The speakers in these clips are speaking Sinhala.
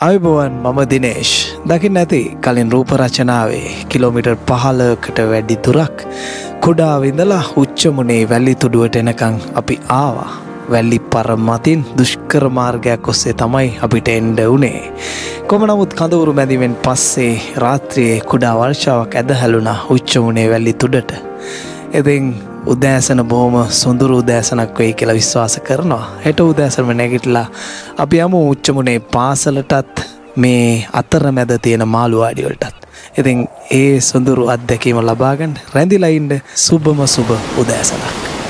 අයබෝවන් මම දිනේෂ් දකින්න ඇති කලින් රූප රචනාවේ කිලෝමීටර් 15කට වැඩි දුරක් කුඩා විඳලා උච්චමුණේ වැලි තුඩුවට එනකන් අපි ආවා. වැලි පර මතින් දුෂ්කර මාර්ගයක් ඔස්සේ තමයි අපිට එන්න උනේ. කොහොම නමුත් කඳවුරු මැදිවෙන් පස්සේ රාත්‍රියේ කුඩා වර්ෂාවක් ඇදහැළුණා උච්චමුණේ වැලි තුඩට. ඉතින් උදෑසන බොහොම සොඳුරු උදෑසනක් වෙයි කියලා විශ්වාස කරනවා. හෙට උදෑසනම නැගිටලා අපි යමු උච්චමුණේ පාසලටත් මේ අතරමැද තියෙන මාළුවාඩි වලටත්. ඉතින් ඒ සොඳුරු අත්දැකීම ලබා ගන්න රැඳිලා ඉන්න සුබම සුබ උදෑසනක්.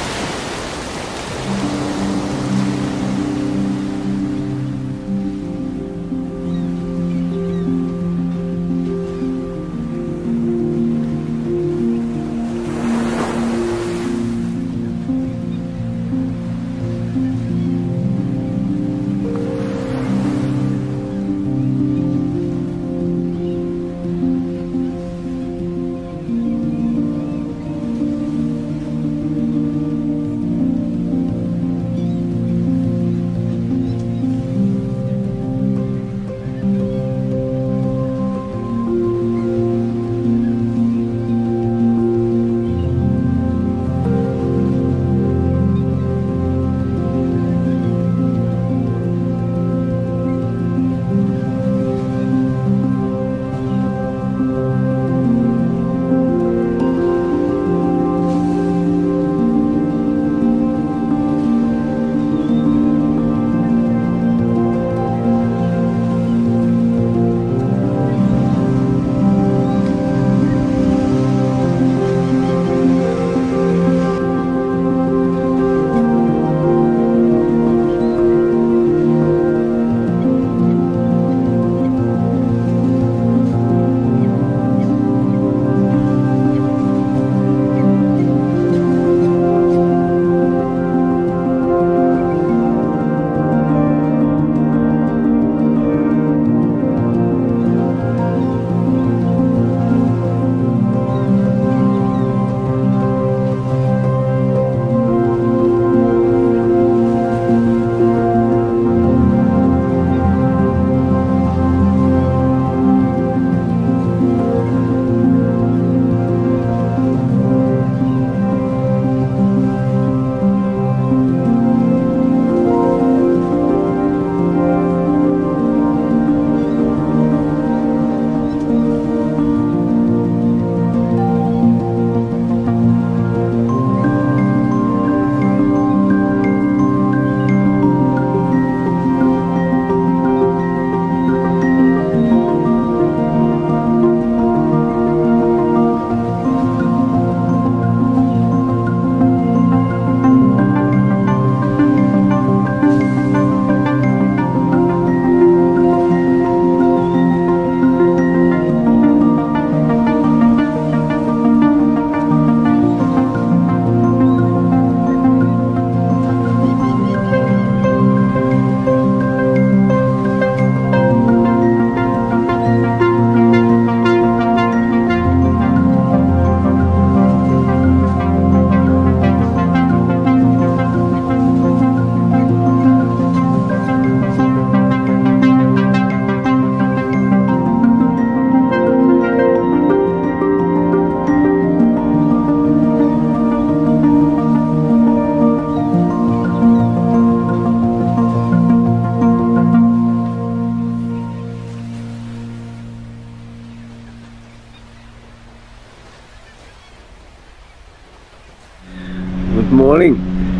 morning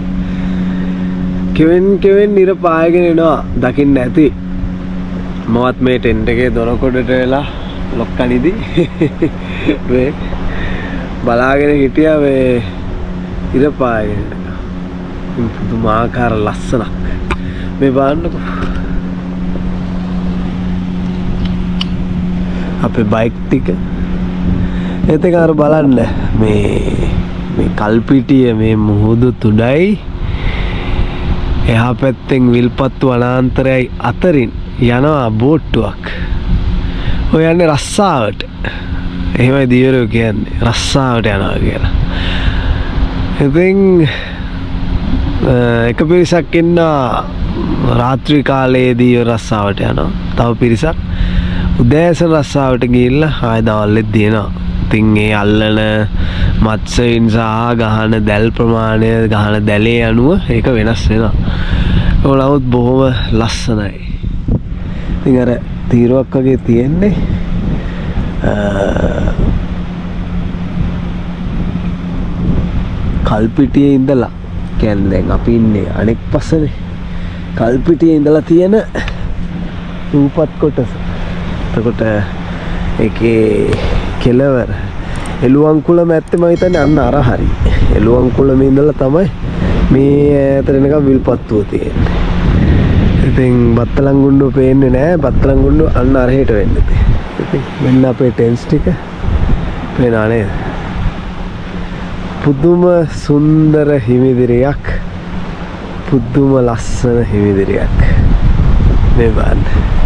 කෙවෙන් ඉර පායගෙන එනවා දකින්න ඇති මවත් මේ ටෙන්ට් එකේ දොරකොඩට වෙලා ලොක්කනිදි මේ බලාගෙන හිටියා මේ ඉර පායගෙන පුදුමාකාර ලස්සනක් මේ බලන්නකෝ අපේ බයික් ටික එතක අර බලන්න මේ කල්පිටිය මේ මුහුදු තුඩයි එහා පැත්තෙන් විල්පත්තු වනාන්තරයයි අතරින් යනවා බෝට්ටුවක්. ඔය යන්නේ රස්සාවට. එහෙමයි දියරෝ කියන්නේ රස්සාවට යනවා කියලා. ඉතින් එක පිරිසක් ඉන්නවා රාත්‍රී කාලයේදී රස්සාවට යනවා. තව පිරිසක් උදෑසන රස්සාවට ගිහිල්ලා ආයෙ දවල්ෙත් දිනනවා. ඉතින් ඒ අල්ලන මත්ස්‍යයින් සහ ගහන දැල් ප්‍රමාණය ගහන දැලේ අනුව ඒක වෙනස් වෙනවා. ඒක නමුත් බොහොම ලස්සනයි. ඉතින් අර තීරුවක් වගේ තියෙන්නේ කල්පිටියේ ඉඳලා කියන්නේ දැන් අපි ඉන්නේ අනෙක් පස්සනේ. කල්පිටියේ ඉඳලා තියෙන රූපත් කොටස. එතකොට ඒකේ කෙලවර එළුවන්කුලම ඇත්තේ මම හිතන්නේ අන්න අර හරි. එළුවන්කුලමේ ඉඳලා තමයි මේ ඈතට එනකම් විල්පත්තුව තියෙන්නේ. ඉතින් බත්තලංගුණ්ඩුව පේන්නේ නැහැ. බත්තලංගුණ්ඩුව අන්න අරහෙට වෙන්නේ. ඉතින් මෙන්න අපේ ටෙන්ස් ටික පේනවා නේද? පුදුම සුන්දර හිමිදිරියක්. පුදුම ලස්සන හිමිදිරියක්. මේ බලන්න.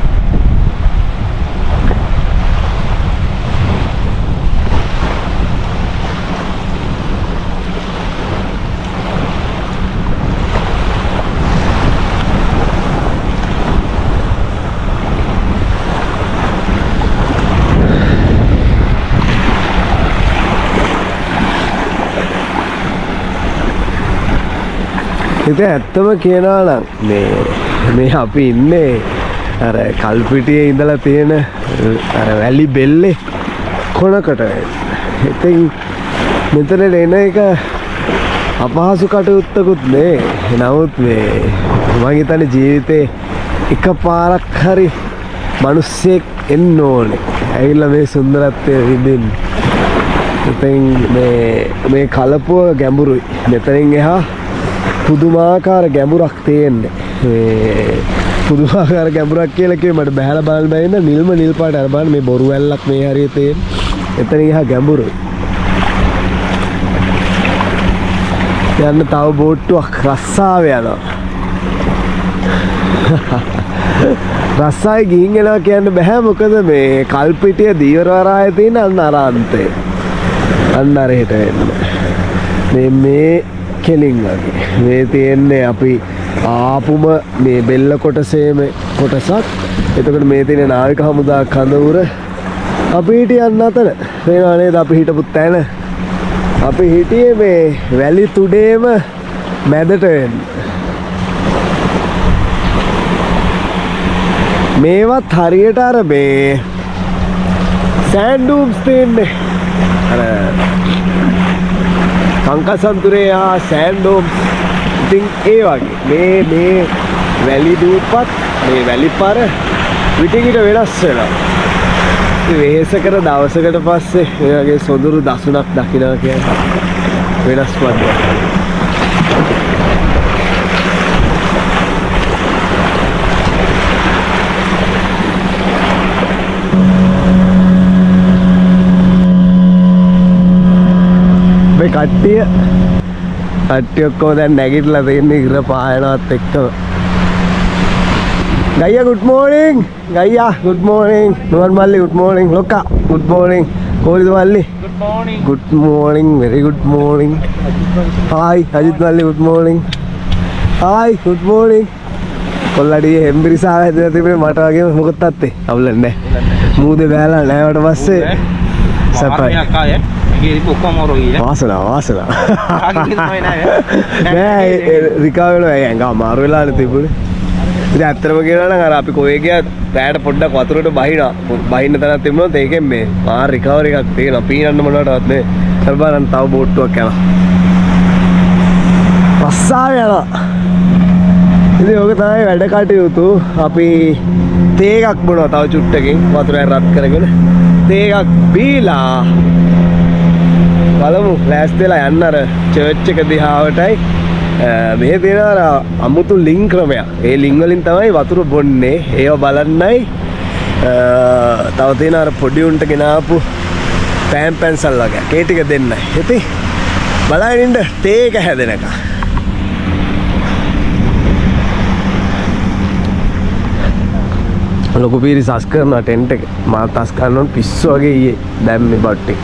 ඉතින් ඇත්තම කියනවා නම් මේ අපි ඉන්නේ අර කල්පිටියේ ඉඳලා තියෙන අර වැලි බෙල්ලේ කොනකට. ඉතින් මෙතන එන එක අපහසු කටයුත්තකුත් නේ. නමුත් මේ මම හිතන්නේ ජීවිතේ එකපාරක් හරි මිනිස්සෙක් එන්න ඕනේ. ඇවිල්ලා මේ සුන්දරත්වය විඳින්න. ඉතින් මේ කලපුව ගැඹුරුයි. මෙතනින් එහා පුදුමාකාර ගැඹුරක් තියෙන්නේ. මේ පුදුමාකාර ගැඹුරක් කියලා කිව්වේ මට බහැලා බලන්න බැහැ නිල්ම නිල් පාට අර බලන්න මේ බොරු වැල්ලක් මේ හරිය තියෙන. එතන එහා ගැඹුරුයි. යන්න තව බෝට්ටුවක් රස්සාව යනවා. රස්සාවේ ගිහින් එනවා කියන්න බෑ මොකද මේ කල්පිටිය දීවරවරායේ තියෙන අන්න අර අන්තේ. අන්න අර හෙට වෙන්න. මේ කෙලින් වගේ මේ තියෙන්නේ අපි ආපුම මේ බෙල්ල කොටසේම කොටසක්. එතකොට මේ තියෙන නාවික හමුදා කඳවුර අපි හිටියන් අතර පේනවා නේද අපි හිටපු තැන. අපි හිටියේ මේ වැලි තුඩේම මැදට වෙන්න. මේවත් හරියට අර මේ සෑන්ඩ් ඩූම්ස් තියෙන්නේ. අර සංකසන්තුරේ සෑන්ඩ් ඩූම්ස්. ඉතින් ඒ වගේ මේ වැලි දූපත් මේ වැලි පාර විටිකට වෙනස් වෙනවා. ඉතින් වෙහෙසකර දවසකට පස්සේ මේ වගේ සොඳුරු දසුණක් දකිනවා කියන්නේ වෙනස් වගේ. මේ කට්ටිය ඔක්කොම දැන් නැගිටලා තියෙන්නේ ඉර පායනවත් එක්කම. ගයියා good morning. ගයියා good morning. නුවන් මල්ලි good morning. ලොක්කා good morning. කොහොමද මල්ලි? Good morning. Good morning. Very good morning. Hi Ajith මල්ලි good morning. Hi good morning. කොල්ලඩියේ හෙම්බිරිසාව හැදලා තිබුණේ මට වගේම මොකක්ද අත්තේ? අවුලක් නැහැ. මූදේ බෑලා නැවට පස්සේ සපයි. වාසනා නෑ රිකාවෙන ඇඟ අමාරු වෙලානේ තිබුණේ. ඉතින් ඇත්තටම කියනවා නම් අර අපි කොහේ ගියත් රැයට පොඩ්ඩක් වතුරට බහිනවා. බහින්න තැනක් තිබුණොත් ඒකෙන් මේ මාර රිකවරි එකක් තියෙනවා. පීනන්න මොනවටවත් නේ. හරි බලන්න තව බෝට්ටුවක් යනවා. රස්සාව යනවා. ඉතින් ඔක තමයි වැඩ කටයුතු. අපි තේ එකක් බොනවා තව චුට්ටකින් වතුරෙන් රත් කරගෙන. තේ එකක් බීලා බලමු ලෑස්ති වෙලා යන්න අර චර්ච් එක දිහාවටයි. මෙහෙ තියෙන අර අමුතු ලිං ක්‍රමයක්. ඒ ලිං වලින් තමයි වතුර බොන්නේ. ඒව බලන්නයි තව තියෙන අර පොඩි උන්ට ගෙනාපු පෑන් පැන්සල් වගේ. ඒ ටික දෙන්නයි. ඉතින් බලන්න ඉන්න තේ එක හැදෙනකම්. ලොකු පිරිස අස් කරනවා ටෙන්ට් එක. මාත් අස් කරනවා පිස්සු වගේ ඊයේ දැම්මේ බට්ටේ.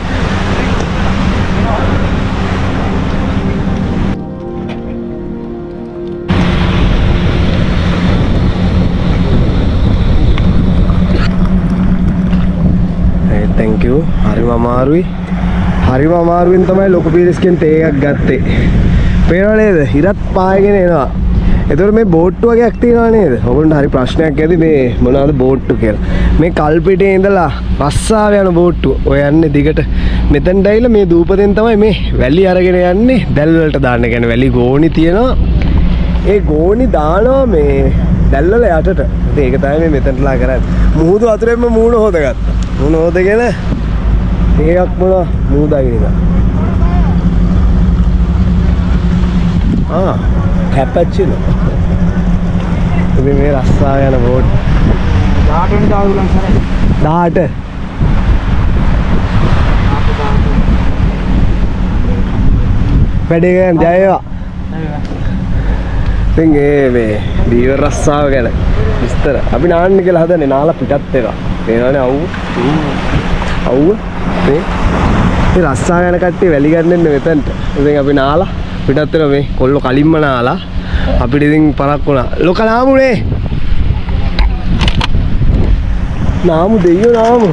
thank you. හරිම අමාරුයි. හරිම අමාරුවෙන් තමයි ලොකු පීරිස්කෙන් තේ එකක් ගත්තේ. පේනව නේද? හිරත් පායගෙන එනවා. එතකොට මේ බෝට්ටු වගේක් තියෙනවා නේද? ඔයගොල්ලන්ට හරි ප්‍රශ්නයක් ඇති මේ මොනවද බෝට්ටු කියලා. මේ කල්පිටේ ඉඳලා රස්සාව යන බෝට්ටු. ඔය යන්නේ දිගට මෙතනට ඇවිල්ලා මේ දූපතෙන් තමයි මේ වැලි අරගෙන යන්නේ දැල් වලට දාන්න. කියන්නේ වැලි ගෝණි තියෙනවා. ඒ ගෝණි දානවා මේ දැල් වල යටට. ඉතින් ඒක තමයි මේ මෙතනටලා කරන්නේ. මුහුදු වතුරෙන්ම මූණ හොදගත්තා. මූණ හොදගෙන ඒකක් මොනවා මූදාගෙන ඉඳලා. cappuccino. මේ රස්සා යන බෝට් 18 දාගුලන් සරයි 18 වැඩේ ගන්න ජය වේවා. ඉතින් මේ දීවර රස්සාව ගැන විස්තර අපි නාන්න කියලා හදන්නේ නාලා පිටත් ඒවා. පේනවනේ අවුව මේ රස්සා යන කට්ටිය වැලි ගන්න එන්නේ මෙතනට. ඉතින් අපි නාලා පිටත් වෙනවා මේ කොල්ල කලින්ම නාලා අපිට ඉතින් පරක් වුණා. ලොක නාමුනේ. නාමු දෙයියෝ නාමු.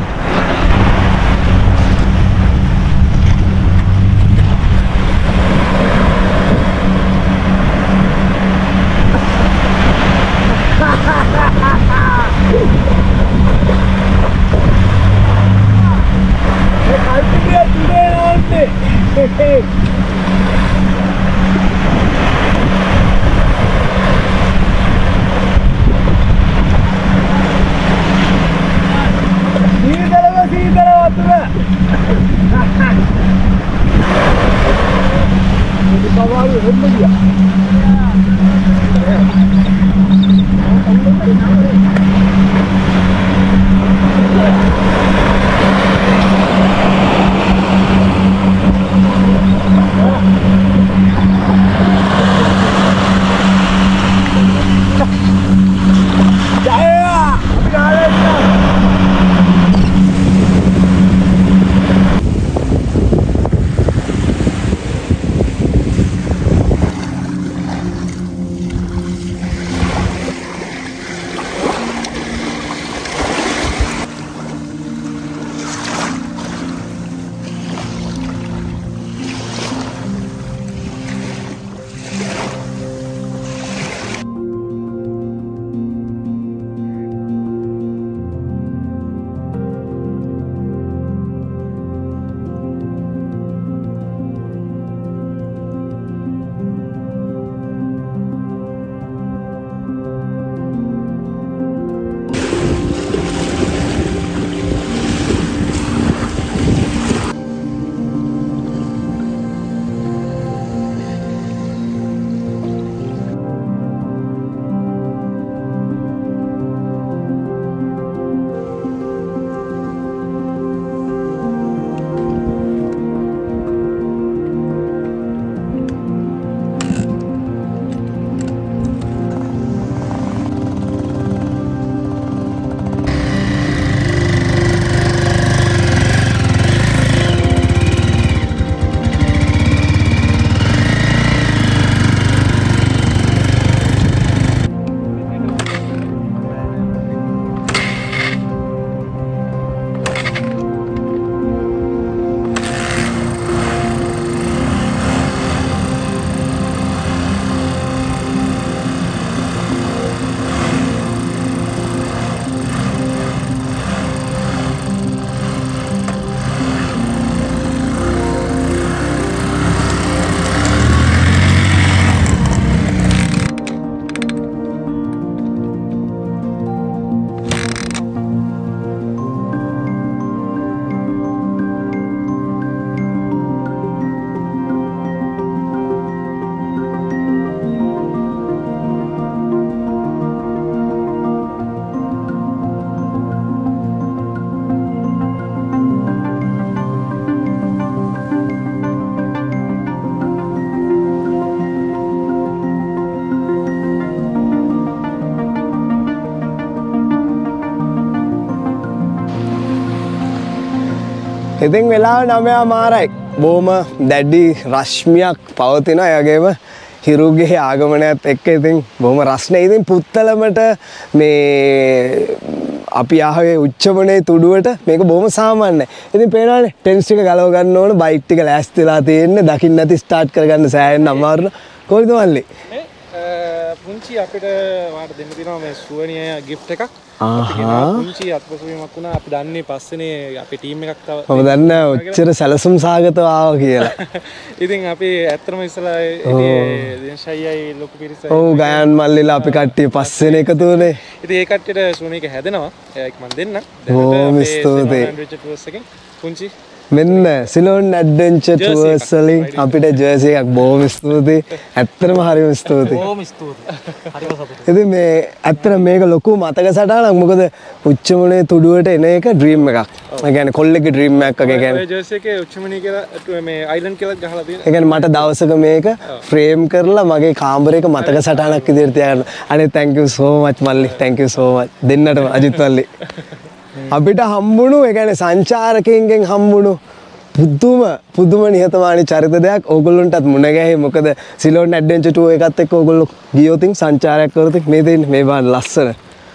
ඉතින් වෙලාව 9:00මාරයි. බොහොම දැඩි රශ්මියක් පවතින අයගේම හිරුගේ ආගමනයත් එක්ක ඉතින් බොහොම රස්නේ. ඉතින් පුත්තලමට මේ අපි ආවේ උච්චමනේ තුඩුවට මේක බොහොම සාමාන්‍යයි. ඉතින් පේනවානේ ටෙන්ස් ටික ගලව ගන්න ඕන බයික් ටික ලෑස්තිලා තියෙන්නේ දකින්න නැති ස්ටාර්ට් කරගන්න සෑහෙන අමාරුන. කොහොමද මල්ලි? පුංචි අපිට වාට දෙන්න තියෙනවා මේ සුවනිය ගිෆ්ට් එකක්. පුංචි අත්පසුවීමක් වුණා. අපි දන්නේ පස්සේනේ අපේ ටීම් එකක් තව. මම දන්නේ ඔච්චර සැලසුම් සාගතව ආවා කියලා. ඉතින් අපි ඇත්තටම ඉස්සලා දිනශයයි ලොකු පිරිස. ඔව් ගයන් මල්ලිලා අපි කට්ටිය පස්සේනේ එකතු වුණේ. ඉතින් ඒ කට්ටියට සුවනියක හැදෙනවා. ඒක මම දෙන්නම්. බොහොම ස්තුතියි. පුංචි මෙන්න සිලෝන් ඇඩ්වෙන්චර් ටුවර්ස් වලින් අපිට ජර්සි එකක් බොහොම ස්තුතියි. ඇත්තටම හරිම ස්තුතියි. බොහොම ස්තුතියි. හරිම සතුටුයි. ඉතින් මේ ඇත්තට මේක ලොකු මතක සටහනක්. මොකද උච්චමුනේ තුඩුවට එන එක ඩ්‍රීම් එකක්. ඒ කියන්නේ කොල්ලෙක්ගේ ඩ්‍රීම් එකක් වගේ කියන්නේ. මේ ජර්සි එකේ උච්චමුනේ කියලා මේ අයිලන්ඩ් කියලා ගහලා තියෙනවා. ඒ කියන්නේ මට දවසක මේක ෆ්‍රේම් කරලා මගේ කාමරේක මතක සටහනක් විදිහට තියාගන්න. අනේ thank you so much මල්ලි. thank you so much. දෙන්නටම අජිත් මල්ලි. අපිට හම්බුණු ඒ කියන්නේ සංචාරකයන්ගෙන් හම්බුණු පුදුම නිහතමානී චරිත දෙයක් ඕගොල්ලන්ටත් මුණ ගැහේ. මොකද සිලෝන් ඇඩ්වෙන්චර් ටුවර් එකත් එක්ක ඕගොල්ලෝ ගියොත් සංචාරයක් කරොත් මේ දෙන්නේ මේ බාන ලස්සන.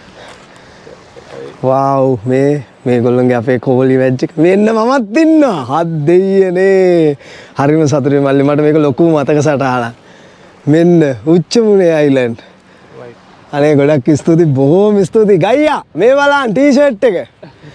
වාව් මේගොල්ලන්ගේ අපේ කෝලි වැජ් එක මෙන්න මමත් ඉන්නවා. හත් දෙයියනේ. හරිම සතුටුයි මල්ලි. මට මේක ලොකු මතක සටහනක්. මෙන්න උච්චමුනේ අයිලන්ඩ්. අනේ ගොඩක් ස්තුතියි. බොහොම ස්තුතියි. ගයියා මේ බලන්න ටී-ෂර්ට් එක.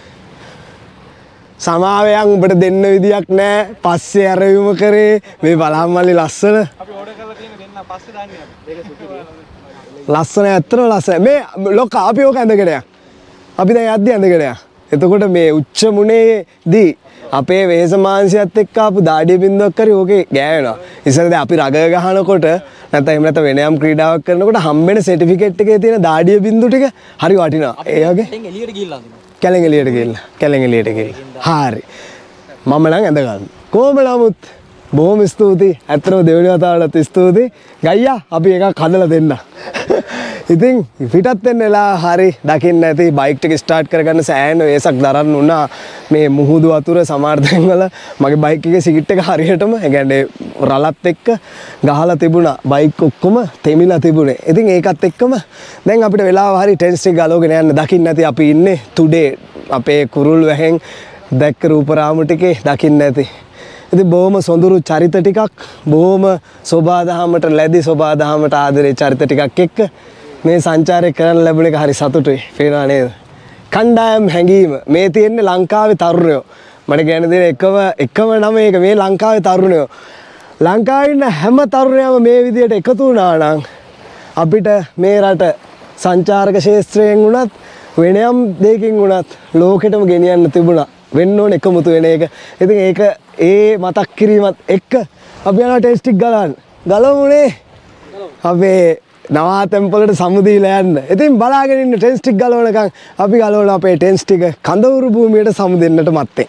සමාවයන් උඹට දෙන්න විදියක් නැහැ. පස්සේ ඇරවීම කරේ. මේ බලහන් මල්ලි ලස්සන. අපි ඕඩර් කරලා තියෙන දෙන්න පස්සේ දාන්නේ අපි. ඒක සුපිරිය. ලස්සන ඇත්තම ලස්සන. මේ ලොක්කා අපි ඕක ඇඳගෙන යන්න. අපි දැන් යද්දි ඇඳගෙන යන්න. එතකොට මේ උච්චමුනේදී අපේ වෙහෙස මාංශයත් එක්ක ආපු දාඩිය බින්දුවක් කරේ ඕකේ ගෑවෙනවා. ඉතින් දැන් අපි රග ගහනකොට නැත්නම් එහෙම නැත්නම් වෙන යම් ක්‍රීඩාවක් කරනකොට හම්බෙන සර්ටිෆිකේට් එකේ තියෙන දාඩිය බින්දු ටික හරි වටිනවා. ඒ වගේ එළියට ගිහිල්ලා අඳිනවා. කැලෙන් එළියට ගිහිල්ලා. හරි. මම නම් ඇඳ ගන්න. කොහොම නමුත් බොහොම ස්තුතියි. ඇත්තටම දෙවෙනි වතාවටත් ස්තුතියි. ගයියා අපි එකක් හදලා දෙන්න. ඉතින් පිටත් වෙන්න වෙලා හරි දකින්න ඇති බයික් ටික ස්ටාර්ට් කරගන්න සෑහෙන වේසක් දරන්න උනා. මේ මුහුදු වතුර සමහර තැන්වල මගේ බයික් එකේ සිගිට් එක හරියටම ඒ කියන්නේ රළත් එක්ක ගහලා තිබුණා. බයික් ඔක්කොම තෙමිලා තිබුණේ. ඉතින් ඒකත් එක්කම දැන් අපිට වෙලාව හරි ටෙන්ස් එක ගලවගෙන යන්න දකින්න ඇති අපි ඉන්නේ ටුඩේ අපේ කුරුල් වැහෙන් දැක්ක රූපරාම ටිකේ දකින්න ඇති. ඉතින් බොහොම සොඳුරු චරිත ටිකක් බොහොම සෝබාදහමට ලැබි සෝබාදහමට ආදරේ චරිත ටිකක් එක්ක මේ සංචාරය කරන්න ලැබුණ එක හරි සතුටුයි. පේනවා නේද? කණ්ඩායම් හැංගීම මේ තියෙන්නේ ලංකාවේ තරුණයෝ. මට කියන්න දෙන එකම නම මේක මේ ලංකාවේ තරුණයෝ. ලංකාවේ ඉන්න හැම තරුණයම මේ විදියට එකතු වුණා නම් අපිට මේ රට සංචාරක ශාස්ත්‍රයෙන් වුණත් වෙනයම් දෙයකින් වුණත් ලෝකෙටම ගෙනියන්න තිබුණා. වෙන්න ඕන එකමුතු වෙන එක. ඉතින් ඒක ඒ මතක් කිරීමත් එක්ක අපි යනවා ටෙස්ට් එක ගලවන්න. ගලවමුනේ. අපේ නවාතැන් වලට සමු දීලා යන්න. ඉතින් බලාගෙන ඉන්න ටෙන්ස් ටික ගලවනකම් අපි ගලවන අපේ ටෙන්ස් ටික කඳවුරු භූමියට සමු දෙන්නට මත්තෙන්.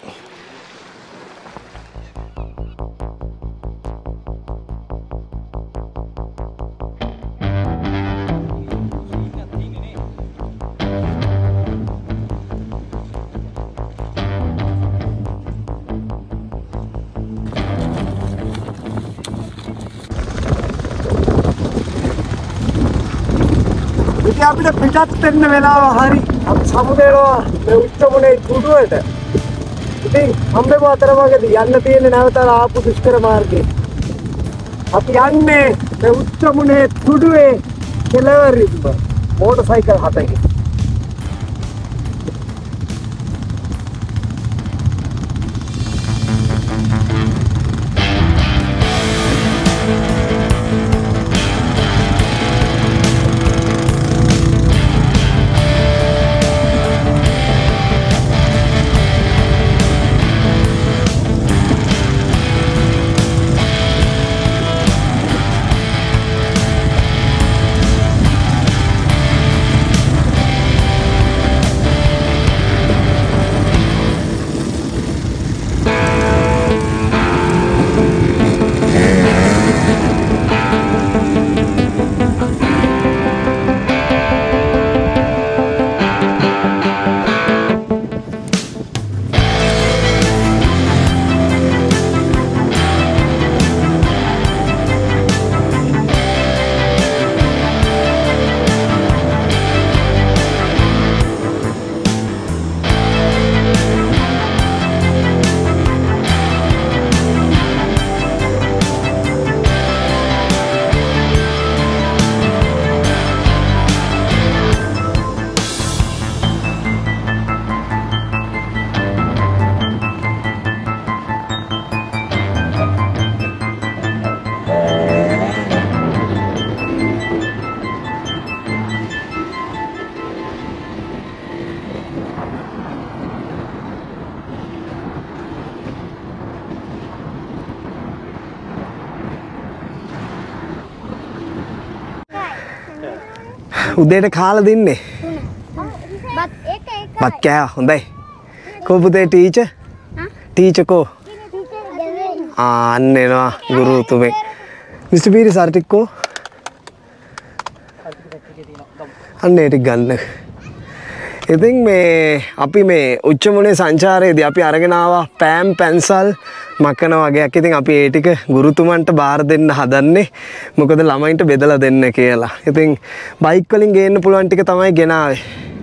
අපිට පිටත් වෙන්න වෙලාව හරි. අපි සමුදේනවා මේ උච්චමුනේ තුඩුවට. ඉතින් හම්බෙමු අතරමඟදී යන්න තියෙන නැවත ආපු දුෂ්කර මාර්ගේ. අපි යන්නේ මේ උච්චමුනේ තුඩුවේ කෙළවරින්ම මෝටර් සයිකල් 7කින්. උදේට කාලා දින්නේ. බත් කෑවා හොඳයි. කෝ පුතේ ටීචර්? ටීචර් කෝ? අන්න එනවා ගුරුතුමෙක්. මිස්ටර් පීරි සර් ටික කෝ? අන්න ඒ ටික ගන්න. ඉතින් මේ අපි මේ උච්චමුණේ සංචාරයේදී අපි අරගෙන ආවා පෑම් පැන්සල් මකන වගේක්. ඉතින් අපි ඒ ටික ගුරුතුමන්ට බාර දෙන්න හදන්නේ. මොකද ළමයින්ට බෙදලා දෙන්න කියලා. ඉතින් බයික් වලින් ගේන්න පුළුවන් ටික තමයි ගෙනාවේ.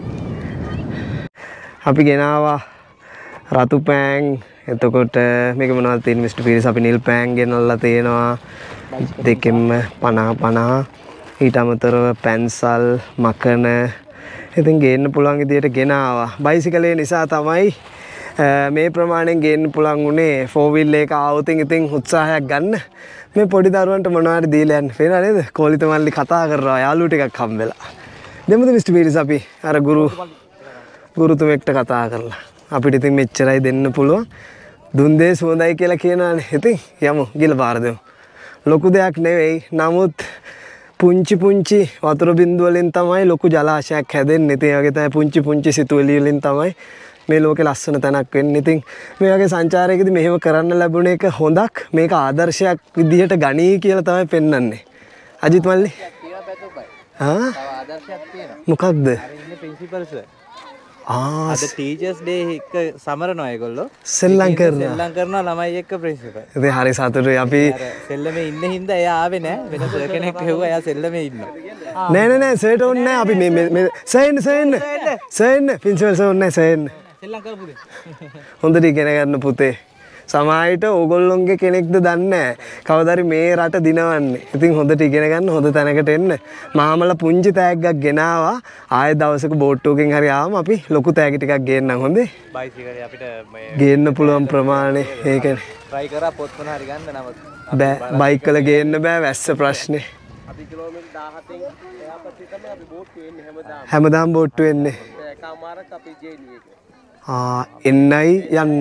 අපි ගෙනාවා රතු පෑන්. එතකොට මේක මොනවද තියෙන්නේ මිස්ටර් පීරිස්? අපි නිල් පෑන් ගෙනල්ලා තියෙනවා. දෙකෙන්ම 50 ඊට අමතරව පැන්සල් මකන ඉතින් ගේන්න පුළුවන් විදියට ගෙනාවා. බයිසිකලේ නිසා තමයි මේ ප්‍රමාණයෙන් ගේන්න පුළුවන් උනේ. 4 wheel එක ආවොතින් ඉතින් උත්සාහයක් ගන්න. මේ පොඩි දරුවන්ට මොනවා හරි දීලා යන්න. පේනව නේද? කෝලිත මල්ලි කතා කරනවා යාළුවෝ ටිකක් හම්බෙලා. දෙමුද මිස්ටර් පීරිස් අපි අර ගුරුතුමෙක්ට කතා කරලා. අපිට ඉතින් මෙච්චරයි දෙන්න පුළුවන්. දුන් දේ සුවඳයි කියලා කියනවානේ. ඉතින් යමු ගිහලා බාර දෙමු. ලොකු දෙයක් නෙවෙයි. නමුත් පුංචි වතුර බින්දු වලින් තමයි ලොකු ජලාශයක් හැදෙන්නේ. ඉතින් ඒ වගේ තමයි පුංචි සිතුවිලි වලින් තමයි මේ ලෝකේ ලස්සන තැනක් වෙන්නේ. ඉතින් මේ වගේ සංචාරයකදී මෙහෙම කරන්න ලැබුණ එක හොඳක්. මේක ආදර්ශයක් විදිහට ගනී කියලා තමයි පෙන්වන්නේ. අජිත් මල්ලි. ආදර්ශයක් තියෙනවා. මොකක්ද? අර ඉන්නේ ප්‍රින්සිපල්ස්. අද ටීචර්ස් ඩේ එක සමරනවා ඒගොල්ලෝ. සෙල්ලම් කරනවා ළමයි එක්ක ප්‍රින්සිපල්. ඉතින් හරි සතුටුයි අපි. සෙල්ලමේ ඉන්න හින්දා එයා ආවේ නෑ. වෙන සර් කෙනෙක් ඇහුවා එයා සෙල්ලමේ ඉන්නවා. නෑ සර්ට ඕනේ නෑ. අපි මේ සර්න්න ප්‍රින්සිපල් සර් ඕනේ නෑ සර්න්න. සෙල්ලම් කරපුද? හොඳට ඉගෙන ගන්න පුතේ. සමාජයට ඕගොල්ලොන්ගේ කෙනෙක්ද දන්නේ නැහැ. කවදාරි මේ රට දිනවන්නේ. ඉතින් හොඳට ඉගෙන ගන්න හොඳ තැනකට එන්න. මාමල පුංචි තෑග්ගක් ගෙනාවා. ආයෙ දවසක බෝට්ටුවකින් හරි ආවම අපි ලොකු තෑගි ටිකක් ගේන්නම් හොඳේ. බයිසිකලේ අපිට ගේන්න පුළුවන් ප්‍රමාණය ඒකනේ. try කරා පොත් මොන හරි ගන්න නමුත් බෑ බයික් වල ගේන්න බෑ වැස්ස ප්‍රශ්නේ. අපි කිලෝමීටර් 17න් එහා පැත්තේ තමයි අපි බෝට්ටු වෙන්නේ හැමදාම බෝට්ටු වෙන්නේ. එකමාරක් අපි ජේලි එක. එන්නයි යන්න.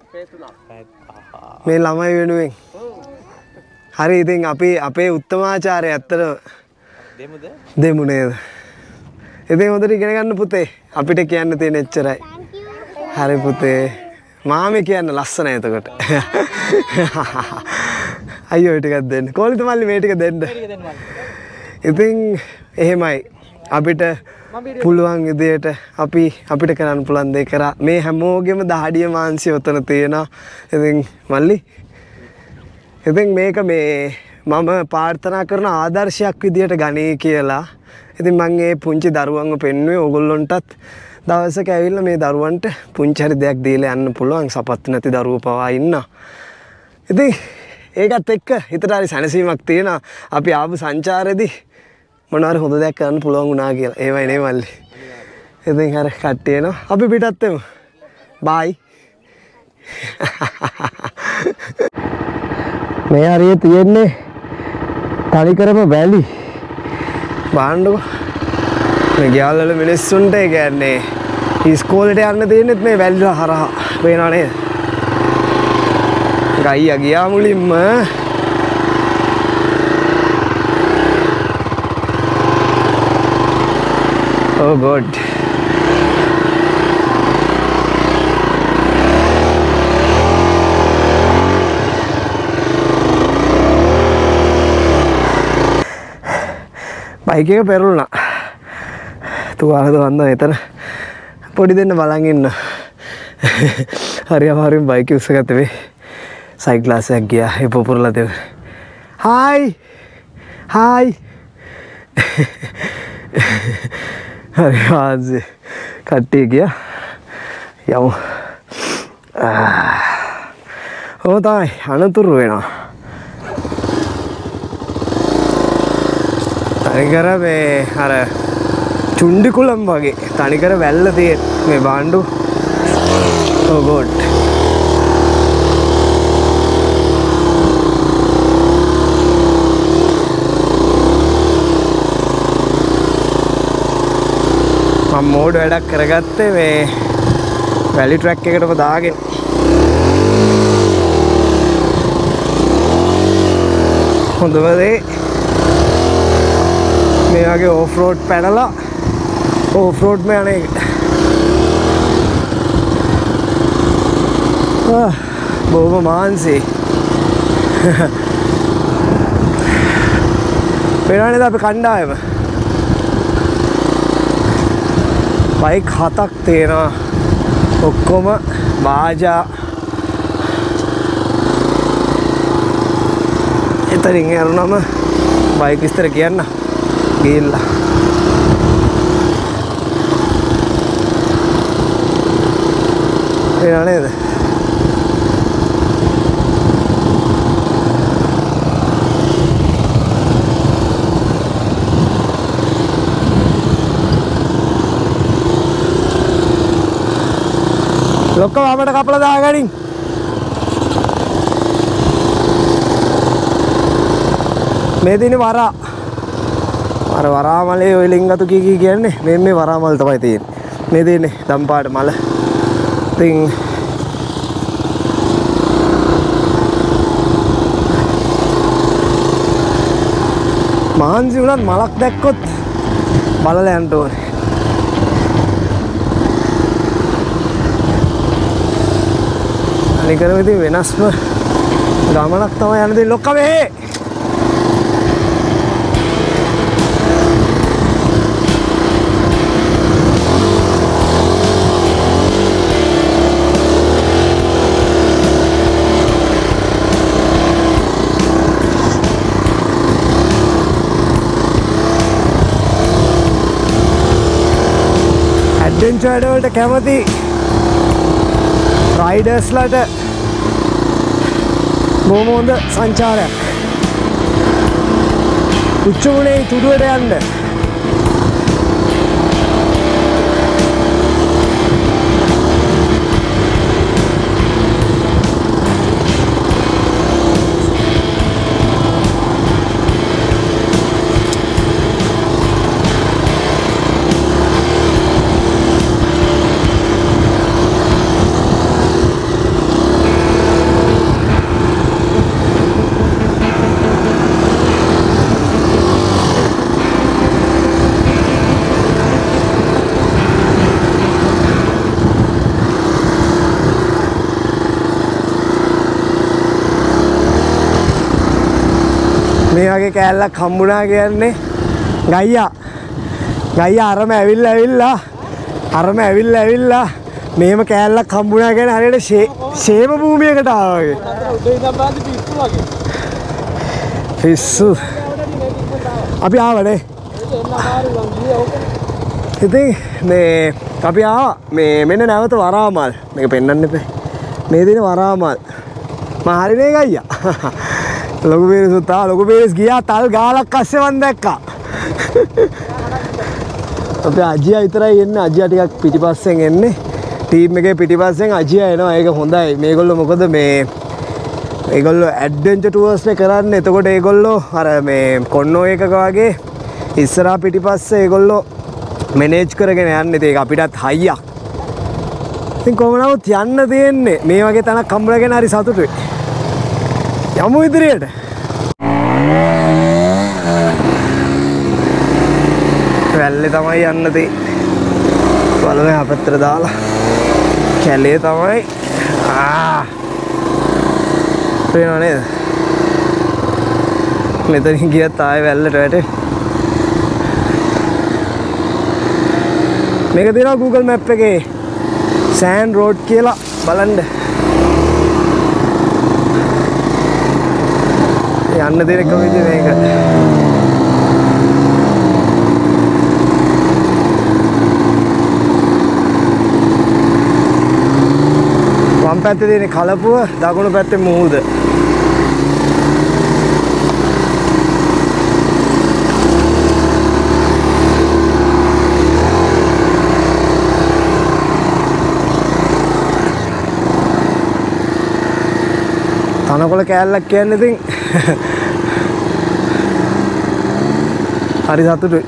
මේ ළමයි වෙනුවෙන්. හරි ඉතින් අපි අපේ උත්තමාචාරය ඇත්තට දෙමු නේද? ඉතින් හොඳට ඉගෙන ගන්න පුතේ. අපිට කියන්න තියෙන එච්චරයි. හරි පුතේ. මාමේ කියන්න ලස්සනයි එතකොට. අයියෝ ටිකක් දෙන්න. කෝලිත මල්ලි මේ ටික දෙන්න. ඉතින් එහෙමයි. අපිට පුළුවන් විදියට අපිට කරන්න පුළුවන් දේ කරා. මේ හැමෝගෙම දහඩිය මාංශය උතන තියෙනවා. ඉතින් මල්ලි ඉතින් මේක මේ මම ප්‍රාර්ථනා කරන ආදර්ශයක් විදියට ගනී කියලා. ඉතින් මම මේ පුංචි දරුවන්ව පෙන්නුවේ ඕගොල්ලන්ටත් දවසක ඇවිල්ලා මේ දරුවන්ට පුංචි හරි දෙයක් දීලා යන්න පුළුවන්. සපත්තු නැති දරුවෝ පවා ඉන්නවා. ඉතින් ඒකත් එක්ක හිතට හරි සැනසීමක් තියෙනවා. අපි ආපු සංචාරෙදී මොනවාරි හොඳ දෙයක් කරන්න පුළුවන් වුණා කියලා. ඒවයි නේ මල්ලි. ඉතින් හරි කට්ටිය එනවා. අපි පිටත් එමු. බයි. මේ හරිය තියෙන්නේ තනිකරම වැලි. බාන්නකො. මේ ගියාල් වල මිනිස්සුන්ට ඒ කියන්නේ ඉස්කෝලේට යන්න තියෙන්නේ මේ වැලි හරහා. පේනව නේද? ගයියා ගියා මුලින්ම Oh God. බයික් එක පෙරළුණා. තුවාලද වන්දන එතන පොඩි දෙන්න බලන් ඉන්න. හරි අමාරුවෙන් බයික් එක උස්සගත්ත වෙයි. සයිකල් ක්ලාස් එකක් ගියා. ඒ පොපුරලා දෙව. හායි. හරි ආන්සේ කට්ටිය ගියා. යමු. තමයි අනතුරු වෙනවා. තනිකර මේ අර චුන්ඩිකුලම් වගේ තනිකර වැල්ල තියෙන මේ බාණ්ඩු. Oh God. මම මෝඩ් වැඩක් කරගත්තේ මේ වැලි ට්‍රැක් එකටම දාගෙන. හොඳම දේ මේ වගේ ඕෆ් රෝඩ් පැනලා ඕෆ් රෝඩ් මේ යන එක. බොහොම මාන්සි. පේනවනේද අපි කණ්ඩායම? බයික් 7ක් තියෙනවා. ඔක්කොම බාජා. එතනින් යනම බයික් විස්තර කියන්න ගිහිල්ලා. පේනව නේද? ලොක්ක වමට කපලා දාගනින්. මේ දිනේ වරා. අර වරාමලේ ඔය ලින්ගතු කී කියන්නේ මේ වරාමල් තමයි තියෙන්නේ. මේ දිනේ දම්පාට මල. ඉතින් මහන්සි වුණත් මලක් දැක්කොත් බලලා යන්න ඕනේ. අනිකරම ඉතින් වෙනස්ම ගමනක් තමයි යන්න දෙන්නේ ලොක්ක මේ. ඇඩ්වෙන්චර් වලට කැමති රයිඩර්ස්ලාට බොහොම හොඳ සංචාරයක්. උච්චමුණේ තුඩුවට යන්න. මේ වගේ කෑල්ලක් හම්බුණා කියන්නේ ගයියා අරම ඇවිල්ලා මෙහෙම කෑල්ලක් හම්බුණා කියන්නේ හරියට ෂේම භූමියකට ආවා වගේ. පිස්සු. අපි ආවනේ. ඉතින් මේ අපි ආවා මේ මෙන්න නැවත වරාමල්. මේක පෙන්වන්න එපා. මේ දින වරාමල්. මම හරිනේ ගයියා. ලොකු පීරිසුත් ආවා. ලොකු පීරිස් ගියා තල් ගාලක් අස්සේ මන් දැක්කා. අපේ අජියා විතරයි එන්නේ. අජියා ටිකක් පිටිපස්සෙන් එන්නේ. ටීම් එකේ පිටිපස්සෙන් අජියා එනවා. ඒක හොඳයි. මේගොල්ලෝ මොකද ඒගොල්ලෝ ඇඩ්වෙන්චර් ටුවර්ස් නේ කරන්නේ. එතකොට ඒගොල්ලෝ අර මේ කොන්නෝ එකක වගේ ඉස්සරහා පිටිපස්සේ ඒගොල්ලෝ මැනේජ් කරගෙන යන්නේ. ඒක අපිටත් හයියක්. ඉතින් කොහොම නමුත් යන්න තියෙන්නේ. මේ වගේ තැනක් හම්බුනගෙන හරි සතුටුයි. යමු ඉදිරියට. වැල්ලේ තමයි යන්න තියෙන්නේ. බලමු එහා පැත්තට දාලා. කැලේ තමයි. පේනව නේද? මෙතනින් ගියත් ආයෙ වැල්ලට වැටෙන්නේ. මේක දෙනවා Google Map එකේ සෑන් රෝඩ් කියලා බලන්න. යන්න දෙන කොහෙද මේක? වම් පැත්තේ තියෙන කලපුව, දකුණු පැත්තේ මුහුද. තනකොළ කෑල්ලක් කියන්නේ ඉතින් හරි සතුටුයි.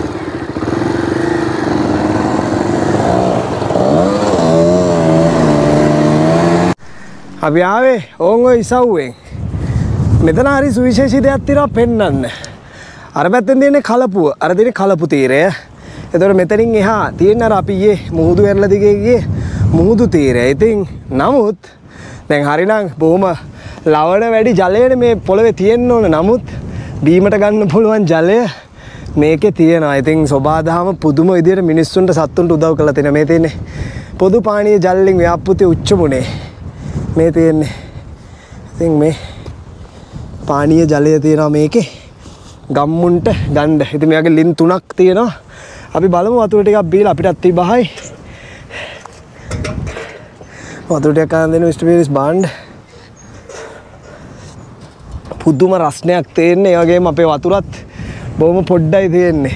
අපි ආවේ ඕන් ඔය ඉසව්වෙන්. මෙතන හරි සුවිශේෂී දෙයක් තියෙනවා පෙන්වන්න. අර පැත්තෙන් තියෙන්නේ කලපුව. අර තියෙන්නේ කලපු තීරය. එතකොට මෙතනින් එහා තියෙන අර අපි ඊයේ මුහුදු වෙරළ දිගේ ගියේ මුහුදු තීරය. ඉතින් නමුත් දැන් හරිනම් බොහොම ලවණ වැඩි ජලයනේ මේ පොළවේ තියෙන්න ඕන. නමුත් බීමට ගන්න පුළුවන් ජලය මේකේ තියෙනවා. ඉතින් සෝබාදහම පුදුම විදියට මිනිස්සුන්ට සත්තුන්ට උදව් කරලා තියෙනවා. මේ තියෙන්නේ පොදු පානීය ජලයෙන් ව්‍යාපෘති උච්චමුනේ මේ තියෙන්නේ. ඉතින් මේ පානීය ජලය තියෙනවා මේකේ ගම්මුන්ට ගන්න. ඉතින් මේකේ ලින් 3ක් තියෙනවා. අපි බලමු වතුර ටිකක් බීලා අපිටත් තිබහයි. වතුර ටිකක් ගන්න දෙන මිස්ටර් පීරිස් බාන්න. පුදුම රස්නයක් තියෙන්නේ. ඒ වගේම අපේ වතුරත් බොහොම පොඩ්ඩයි තියෙන්නේ.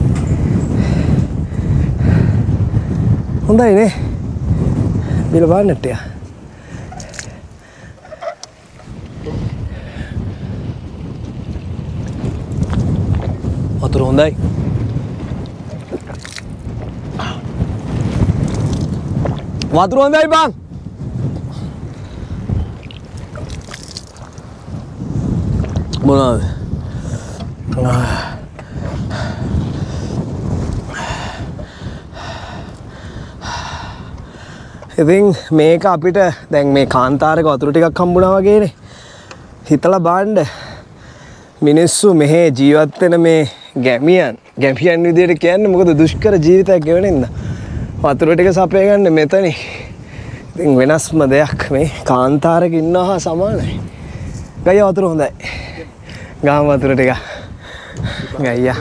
හොඳයි නේ. බීලා බලන්න ටික. වතුර හොඳයි. වතුර හොඳයි බං. මොනවාද? ඉතින් මේක අපිට දැන් මේ කාන්තාරයක වතුර ටිකක් හම්බුණා වගේනේ. හිතලා බලන්න මිනිස්සු මෙහෙ ජීවත් වෙන මේ ගැමියන් විදියට කියන්නේ මොකද දුෂ්කර ජීවිතයක් ගෙවන ඉඳ වතුර ටික සපය ගන්න මෙතන. ඉතින් වෙනස්ම දෙයක් මේ කාන්තාරයක ඉන්නවා හා සමානයි. ගයියා වතුර හොඳයි. ගාම වතුර ටික. ගයියා.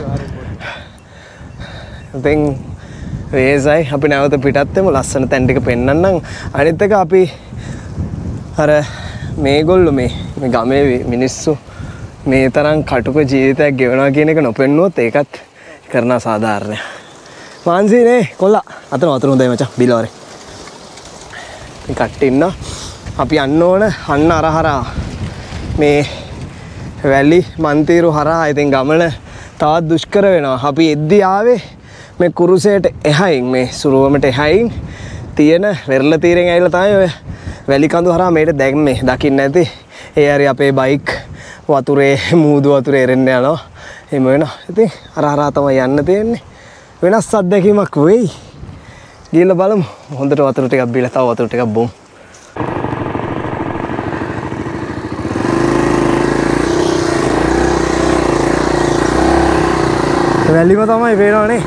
ඉතින් වේසයි අපි නැවත පිටත් වෙමු. ලස්සන තැන් ටික පෙන්නන්නම්. අනිත් එක අපි අර මේගොල්ලෝ මේ ගමේ මිනිස්සු මේ තරම් කටුක ජීවිතයක් ගෙවනවා කියන එක නොපෙන්නුවොත් ඒකත් කරන සාධාරණයක්. මාන්සි නේ කොල්ලා අතන වතුර හොඳයි මචං බිලවරේ. මේ කට්ටිය ඉන්නවා. අපි යන්න ඕන අන්න අරහරා මේ වැලි මන්තිරු හරහා. ඉතින් ගමන තවත් දුෂ්කර වෙනවා. අපි එද්දි ආවේ මේ කුරුසයට එහයින් මේ සුරුවමට එහයින් තියෙන වෙරළ තීරෙන් ඇවිල්ලා තමයි ඔය වැලි කඳු හරහා මේට දැම්මේ. දකින්න ඇති. ඒ හරි අපේ බයික් වතුරේ මුහුදු වතුරේ එරෙන්න යනවා. එහෙම වෙනවා. ඉතින් අරහරා තමයි යන්න තියෙන්නේ. වෙනස් අත්දැකීමක් වෙයි. ගිහලා බලමු. හොඳට වතුර ටිකක් බීලා තව වතුර ටිකක් බොමු. වැලිම තමයි පේනවනේ.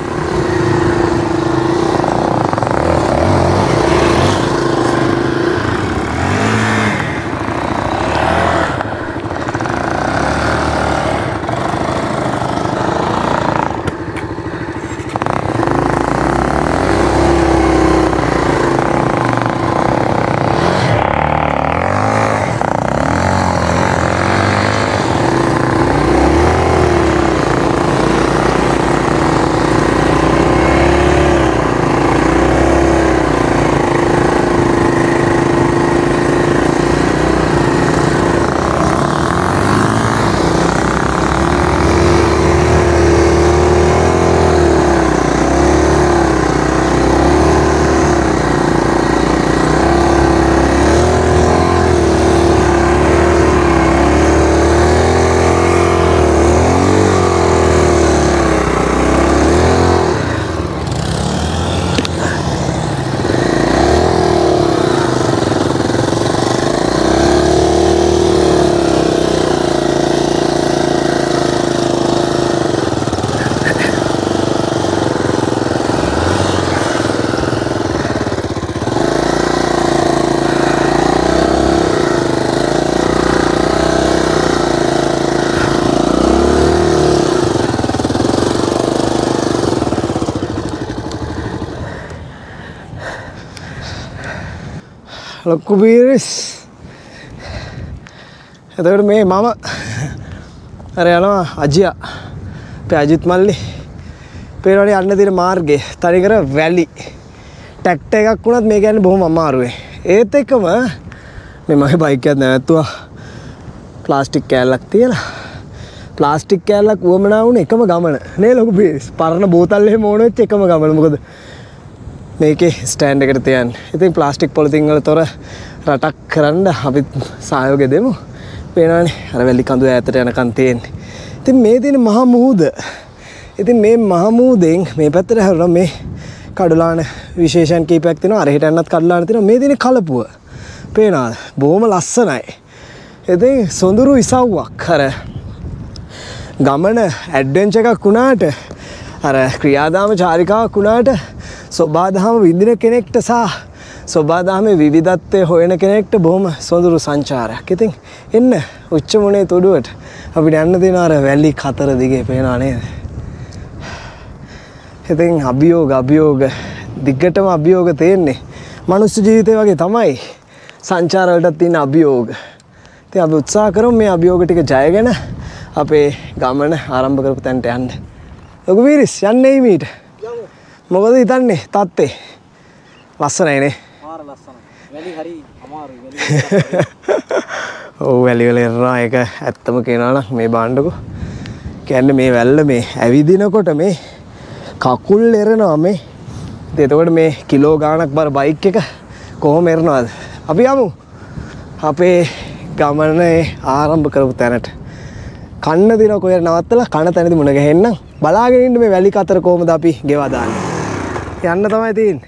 ලොකු පීරිස්. එතකොට මේ මම අර යනවා අජියා. අපේ අජිත් මල්ලි. පේනවනේ යන්න තියෙන මාර්ගේ තනිකර වැලි. ටැක්ටර් එකක් වුණත් මේ කියන්නේ බොහොම අමාරුයි. ඒත් එක්කම මේ මගේ බයික් එකත් නැවැත්තුවා. ප්ලාස්ටික් කෑල්ලක් තියලා. ප්ලාස්ටික් කෑල්ලක් වුවමනා වුණ එකම ගමන. නේ ලොකු පීරිස්. පරණ බෝතල් එහෙම ඕන වෙච්ච එකම ගමන. මොකද මේකේ ස්ටෑන්ඩ් එකට තියන්නේ. ඉතින් ප්ලාස්ටික් පොලිතින් වල තොර රටක් කරන්න අපි සහයෝගය දෙමු. පේනවනේ අර වැලි කඳු ඈතට යනකන් තියෙන්නේ. ඉතින් මේ තියෙන මහා මුහුද. ඉතින් මේ මහා මුහුදෙන් මේ පැත්තට හැරුණා මේ කඩලාන විශේෂණ කීපයක් තියෙනවා. අර හෙට යන්නත් කඩලාන තියෙනවා. මේ තියෙන කලපුව. පේනවාද? බොහොම ලස්සනයි. ඉතින් සොඳුරු ඉසව්වක්. අර ගමන ඇඩ්වෙන්චර් එකක් වුණාට අර ක්‍රියාදාම චාරිකාවක් වුණාට සෝබාදහම විඳින කෙනෙක්ට සහ සෝබාදහමේ විවිධත්වය හොයන කෙනෙක්ට බොහොම සොඳුරු සංචාරයක්. ඉතින් එන්න උච්චමුණේ තොඩුවට අපිට යන්න තියෙන අර වැලි කතර දිගේ පේනවා නේද? ඉතින් අභියෝග දිග්ගටම අභියෝග තියෙන්නේ. මනුස්ස ජීවිතය වගේ තමයි සංචාර වලට තියෙන අභියෝග. ඉතින් අපි උත්සාහ කරමු මේ අභියෝග ටික ජයගෙන අපේ ගමන ආරම්භ කරපු තැනට යන්න. ලොකු වීරිස් යන්නේ මීට. මොකද හිතන්නේ තාත්තේ? ලස්සනයි නේ? මාර ලස්සනයි. වැලි හරි අමාරුයි වැලි. ඔව් වැලි වල යනවා ඒක ඇත්තම කියනවා නම් මේ බාණ්ඩකෝ. කියන්නේ මේ වැල්ල මේ ඇවිදිනකොට මේ කකුල් එරනවා මේ. ඉතින් එතකොට මේ කිලෝ ගාණක් බර බයික් එක කොහොම එරනවද? අපි යමු. අපේ ගමනේ ආරම්භ කරපු තැනට. කන්න දින කොහෙද නවත්තලා කන තැනදී මුණ ගැහෙන්න බලාගෙන ඉන්න මේ වැලි කතර කොහමද අපි ගෙවා දාන්නේ. යන්න තමයි තියෙන්නේ.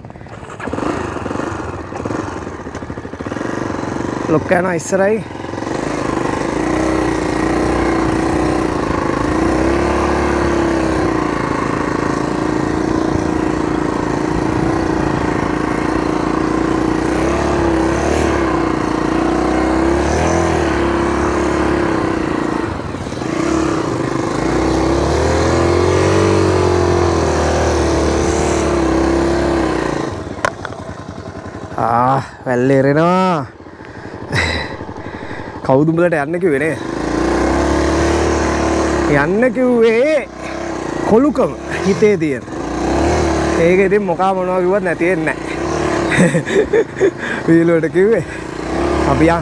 ලොක්ක යනවා ඉස්සරයි. වැල්ල එරෙනවා. කවුද උඹලට යන්න කිව්වේ නේ? යන්න කිව්වේ කොලුකම හිතේ තියෙන. ඒක ඉතින් මොකා මොනවා කිව්වත් නැති වෙන්නේ නැහැ. වීලුවට කිව්වේ. අපි යන්.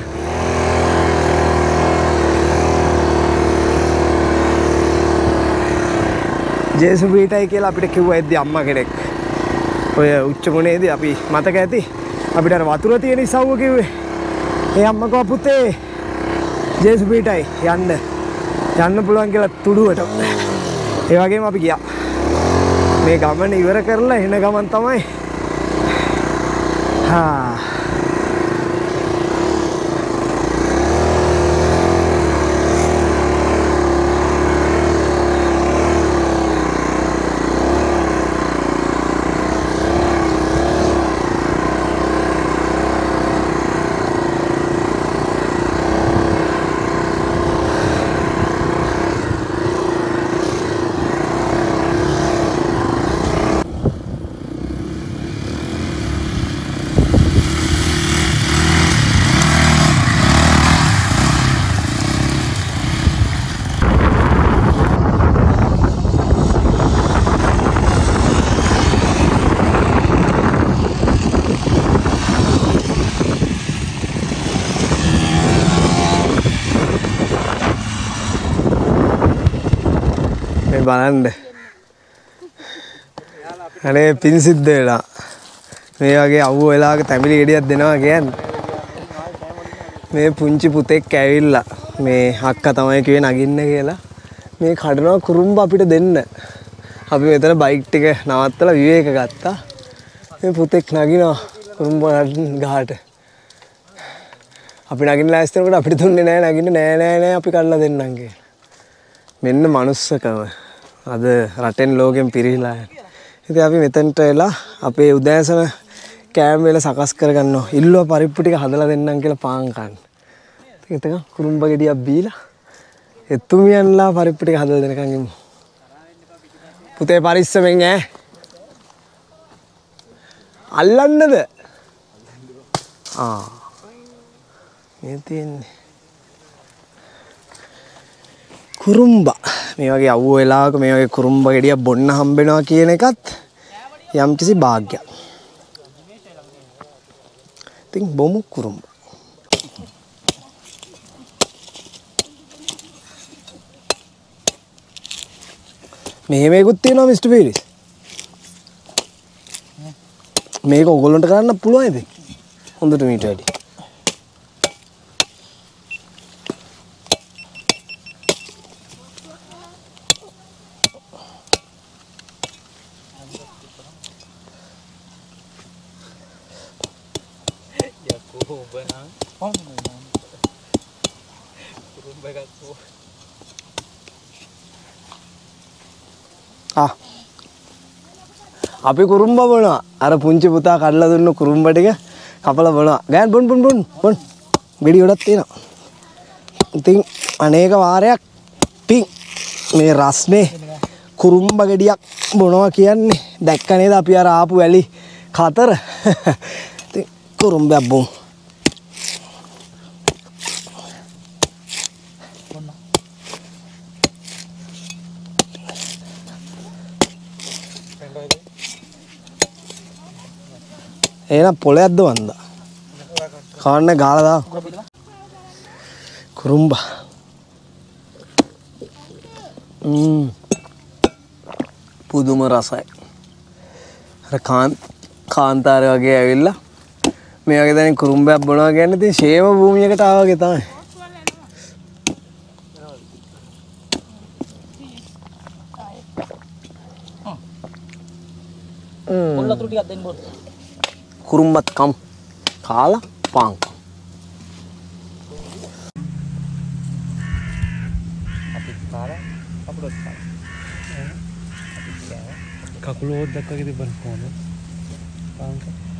ජේසුබීටයි කියලා අපිට කිව්වා එද්දි අම්මා කෙනෙක්. ඔය උච්චමුණේදී අපි මතක ඇති. අපිට අර වතුර තියෙන ඉසව්ව කිව්වේ. ඒ අම්මකෝ පුතේ ජේසුබීටයි යන්න පුළුවන් කියලා තුඩුවට. ඒ වගේම අපි ගියා. මේ ගමන ඉවර කරලා එන ගමන් තමයි. බලන්න අනේ පින් සිද්ධ වෙලා මේ වගේ අවුව වෙලාවක තැඹිලි ගෙඩියක් දෙනවා කියන්නේ මේ පුංචි පුතෙක් ඇවිල්ලා මේ අක්කා තමයි කිව්වේ නගින්න කියලා මේ කඩනවා කුරුම්බ අපිට දෙන්න අපි මෙතන බයික් ටික නවත්තලා විවේක ගත්තා මේ පුතෙක් නගිනවා කුරුම්බ ගහට අපි නගින්න ලෑස්තිනකොට අපිට දුන්නේ නැහැ නගින්න නෑ අපි කඩලා දෙන්නම් කියලා මෙන්න මනුස්සකම අද රටෙන් ලෝකෙන් පිරිහිලා යනවා. ඉතින් අපි මෙතනට එලා අපේ උදෑසන කෑම වේල සකස් කරගන්නවා. ඉල්ලුව පරිප්පු ටික හදලා දෙන්නම් කියලා පාන් කන්න. ඉතින් එතක කුරුම්බ ගෙඩියක් බීලා එතුමියන්ලා පරිප්පු ටික හදලා දෙනකන් ඉමු. පුතේ පරිස්සමෙන් ඈ. අල්ලන්නද? මේ තියෙන්නේ කුරුම්බ මේ වගේ අවුව වෙලාවක මේ වගේ කුරුම්බ ගෙඩියක් බොන්න හම්බෙනවා කියන එකත් යම්කිසි වාග්යක්. ඉතින් බොමු කුරුම්බ. මේකුත් තියෙනවා මිස්ටර් පීරිස්. මේක ඔයගොල්ලන්ට කරන්න පුළුවන්ද? හොඳට මීට වැඩි. අපි කුරුම්බ බොනවා. අර පුංචි පුතා කඩලා දුන්න කුරුම්බ ටික කපලා බොනවා. ගෑන් බොන්. බෙඩි ගොඩක් තියෙනවා. ඉතින් අනේක වාරයක් පිං මේ රස්නේ කුරුම්බ ගෙඩියක් බොනවා කියන්නේ දැක්ක නේද අපි අර ආපු වැලි කතර. ඉතින් කුරුම්බයක් බොමු. එහෙනම් පොලයක්ද වන්දා? කවන්න ගාලා දාන්න. කුරුම්බා. පුදුම රසයි. අර කාන්තාරය වගේ ඇවිල්ලා මේ වගේ දැන් කුරුම්බයක් බොනවා කියන්නේ ඉතින් ෂේම භූමියකට ආවා වගේ තමයි. පොල්ලතුරු ටිකක් දෙන්න බොන්න. කුරුම්බත් කම් කාලා පාන්. කකුල හොත් දැක්කගේ තිබ්බන කොහොමද? පාන්ක.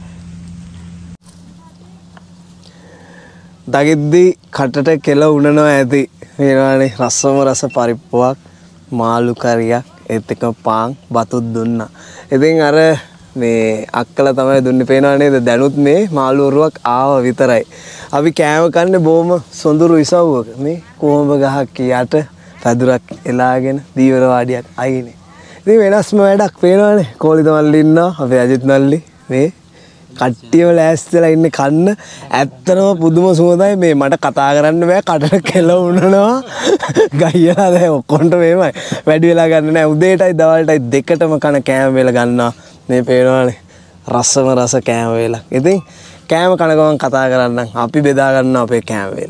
දගෙද්දි කටට කෙල උනනවා ඇති. මේවානේ රසම රස පරිප්පුවක් මාළු කරියක් ඒත් එක පාන් බතුත් දුන්නා. ඉතින් අර මේ අක්කලා තමයි දුන්නේ පේනවා නේද? දැනුත් මේ මාළු වරුවක් ආවා විතරයි. අපි කෑම කන්නේ බොහොම සොඳුරු ඉසව්වක. මේ කොහොඹ ගහක් යට පැදුරක් එලාගෙන දීවර වාඩියක් අයිනේ. ඉතින් වෙනස්ම වැඩක් පේනවනේ. කෝලිත මල්ලි ඉන්නවා. අපේ අජිත් මල්ලි මේ කට්ටියම ලෑස්තිලා ඉන්නේ කන්න. ඇත්තටම පුදුම සුවඳයි. මේ මට කතා කරන්න බෑ. කටට කෙල උනනවා. ගයියලා දැන් ඔක්කොන්ට මේමයි. වැඩි වෙලා ගන්න නෑ. උදේටයි දවල්ටයි දෙකටම කන කෑම වේල ගන්නවා. මේ පේනවනේ රසම රස කෑම වේල. ඉතින් කෑම කන ගමන් කතා කරන්නම්. අපි බෙදා ගන්නවා අපේ කෑම වේල.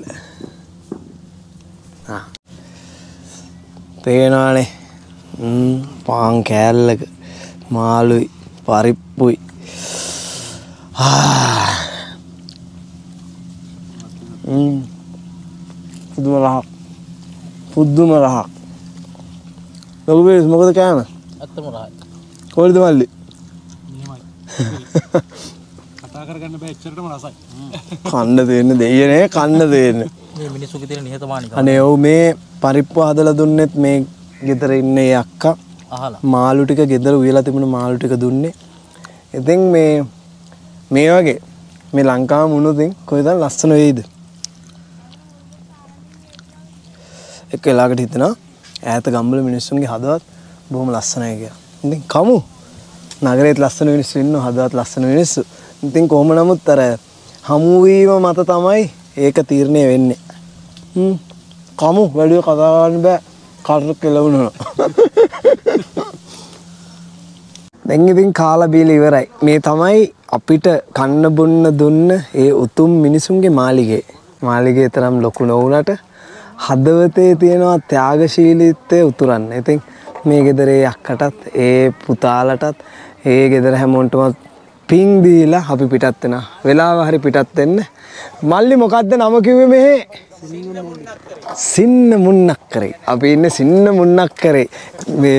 පේනවනේ පාන් කෑල්ලක මාළුයි පරිප්පුයි. පුදුම රහක්. ලොකුබේස් මොකද කෑම? ඇත්තම රහයි. කොහෙද මල්ලි? කතා කරගන්න බෑ එච්චරටම රසයි. කන්න දෙන්න දෙයියනේ කන්න දෙන්න. මේ මිනිස්සුගේ තියෙන නිහතමානීකම. අනේ ඔව් මේ පරිප්පු හදලා දුන්නෙත් මේ ගෙදර ඉන්න ඒ අක්කා අහලා. මාළු ටික ගෙදර උයලා තිබුණ මාළු ටික දුන්නේ. ඉතින් මේ වගේ මේ ලංකාව මුණුදින් කොයිද ලස්සන වෙයිද? එක්ක එලාකට හිතනවා ඈත ගම්වල මිනිස්සුන්ගේ හදවත් බොහොම ලස්සනයි කියලා. ඉතින් කමු. නගරේත් ලස්සන මිනිස්සු ඉන්නවා හදවත් ලස්සන මිනිස්සු. ඉතින් කොහොම නමුත් අර හමු වීම මත තමයි ඒක තීරණය වෙන්නේ. කමු වැඩිය කතා කරන්න බෑ. කටට කෙලවුණා. දැන් ඉතින් කාලා බීලා ඉවරයි. මේ තමයි අපිට කන්න බොන්න දුන්න ඒ උතුම් මිනිසුන්ගේ මාලිගේ. මාලිගේ තරම් ලොකු නොවුනට හදවතේ තියෙනවා ත්‍යාගශීලීත්වය උතුරන්න. ඉතින් මේ ගෙදර ඒ අක්කටත් ඒ පුතාලටත් ඒ ගෙදර හැමෝටම පිං දීලා අපි පිටත් වෙනවා. වෙලාව හරි පිටත් වෙන්න. මල්ලි මොකද්ද නම කිව්වේ මෙහෙ? සින්න මුන්නක්කරේ. අපි ඉන්නේ සින්න මුන්නක්කරේ. මේ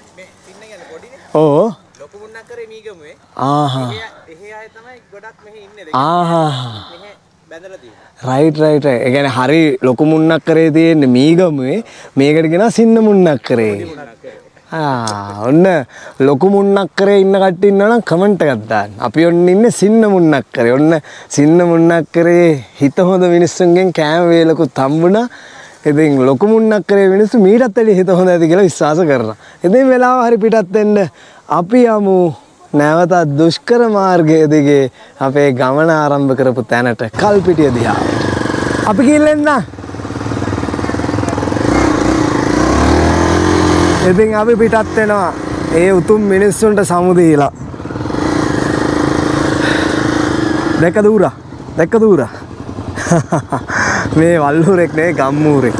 ඕ ලොකු මුන්නක්කරේ මීගමුවේ. ආහා. එහෙ ආයේ තමයි ගොඩක් මෙහෙ ඉන්නේ. ආහා. මෙහෙ බැඳලා තියෙනවා. රයිට්. ඒ කියන්නේ හරි ලොකු මුන්නක්කරේ තියෙන්නේ මීගමුවේ. මේකට කියනවා සින්න මුන්නක්කරේ. ඔන්න ලොකු මුන්නක්කරේ ඉන්න කට්ටිය ඉන්නවනම් කමෙන්ට් එකක් දාන්න. අපි ඔන්න ඉන්නේ සින්න මුන්නක්කරේ. ඔන්න සින්න මුන්නක්කරේ හිත හොඳ මිනිස්සුන්ගෙන් කෑම වේලකුත් හම්බුණා. ඉතින් ලොකු මුන්නක්කරේ මිනිස්සු මීටත් වැඩි හිත හොඳ ඇති කියලා විශ්වාස කරනවා. ඉතින් වෙලාව හරි පිටත් වෙන්න අපි යමු නැවතත් දුෂ්කර මාර්ගයේ දිගේ අපේ ගමන ආරම්භ කරපු තැනට කල්පිටිය දිහා. අපි ගිහින් ඉතින් අපි පිටත් වෙනවා ඒ උතුම් මිනිස්සුන්ට සමු දීලා. දැක්ක දූරා මේ වල්ලුරෙක් නේ ගම්මූරෙක්.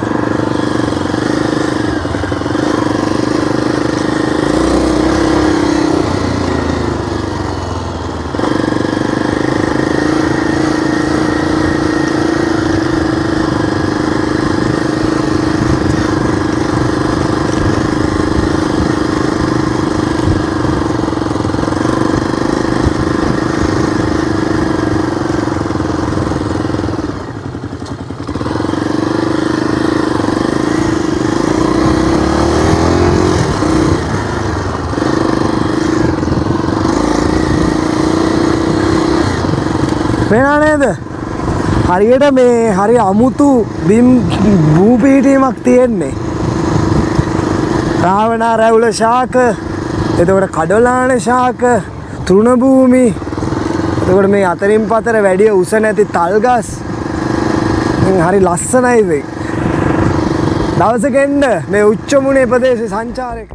පේනවා නේද? හරියට මේ හරි අමුතු බිම් භූපීඨයක් තියෙන්නේ. රාවණා රැවුල ශාක, එතකොට කඩොලාන ශාක, තෘණ භූමි, එතකොට මේ අතරින් පතර වැඩි උස නැති තල් ගස්. හරි ලස්සනයි ඉතින්. දවසක එන්න මේ උච්චමුණේ ප්‍රදේශේ සංචාරයක.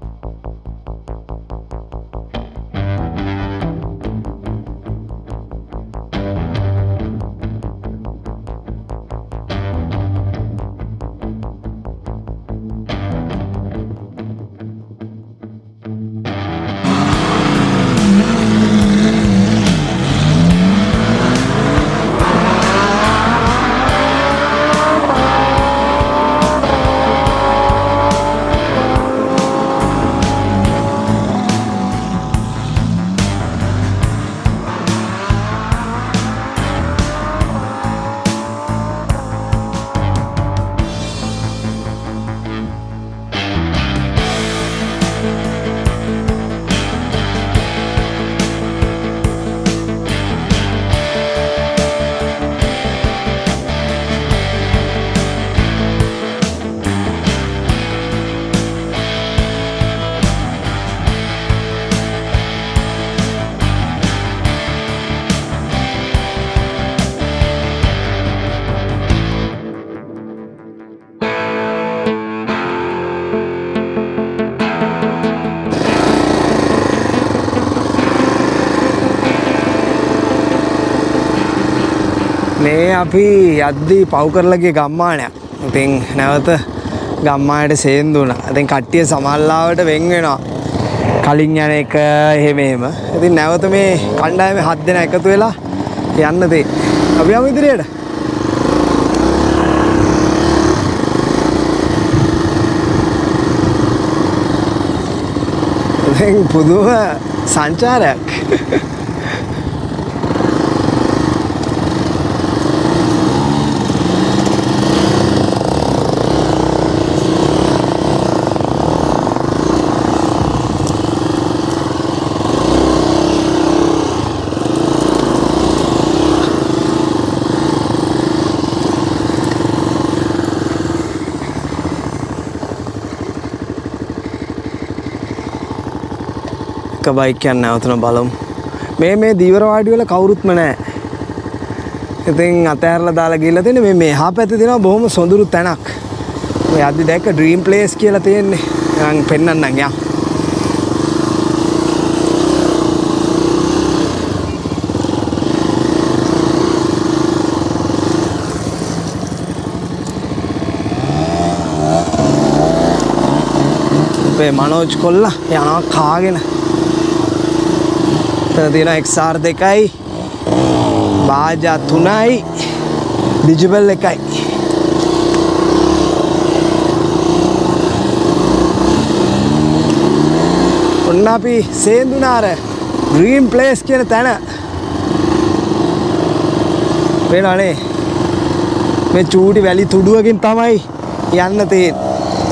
මේ අපි යද්දී පව් කරලා ගිය ගම්මානයක්. ඉතින් නැවත ගම්මානයට සේන්දු වුණා. ඉතින් කට්ටිය සමහරවිට වෙන් වෙනවා. කලින් යන එක එහෙම එහෙම. ඉතින් නැවත මේ කණ්ඩායමේ 7 දෙනා එකතු වෙලා යන්න තේ. අපි යමු ඉදිරියට. ඉතින් පුදුම සංචාරයක්. බයික් යන්න නැවතුන බලමු. මේ දීවර වාඩි වල කවුරුත්ම නැහැ. ඉතින් අතහැරලා දාලා ගිහලා තියෙන්නේ මේ මෙහා පැත්තේ තියෙනවා බොහොම සොඳුරු තැනක්. ඔය අද්දි දැක්ක ඩ්‍රීම් ප්ලේස් කියලා තියෙන්නේ. මම පෙන්නන්නම් යා. අපේ මනෝජ් කොල්ලා යනවා කාගෙන. තියෙන XR 2යි බාජා 3යි ඩිජිබල් 1යි. ඔන්න අපි සේන්දුනාර ඩ්‍රීම් ප්ලේස් කියන තැන. වෙනවනේ මේ චූටි වැලි තුඩුවකින් තමයි යන්න තියෙන්නේ.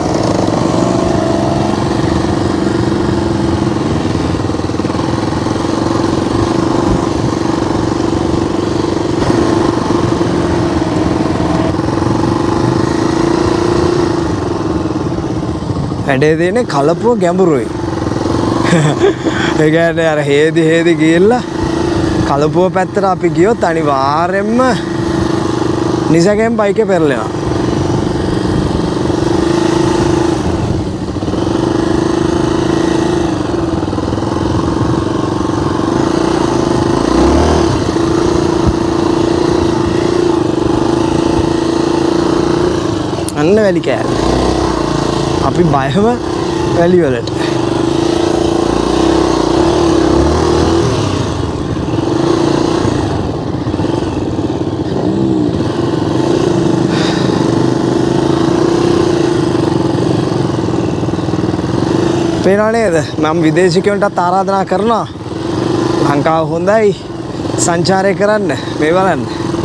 වැඩේ තියෙන්නේ කලපුව ගැඹුරුයි. ඒ කියන්නේ අර හේදි ගිහිල්ලා කලපුව පැත්තට අපි ගියොත් අනිවාර්යෙන්ම නිසකෙන් බයිකේ පෙරලෙනවා. අන්න වැලි කෑල්ල. අපි බයම වැලි වලට. පේනව නේද? මම විදේශිකයන්ටත් ආරාධනා කරනවා ලංකාව හොඳයි සංචාරය කරන්න. මේ බලන්න.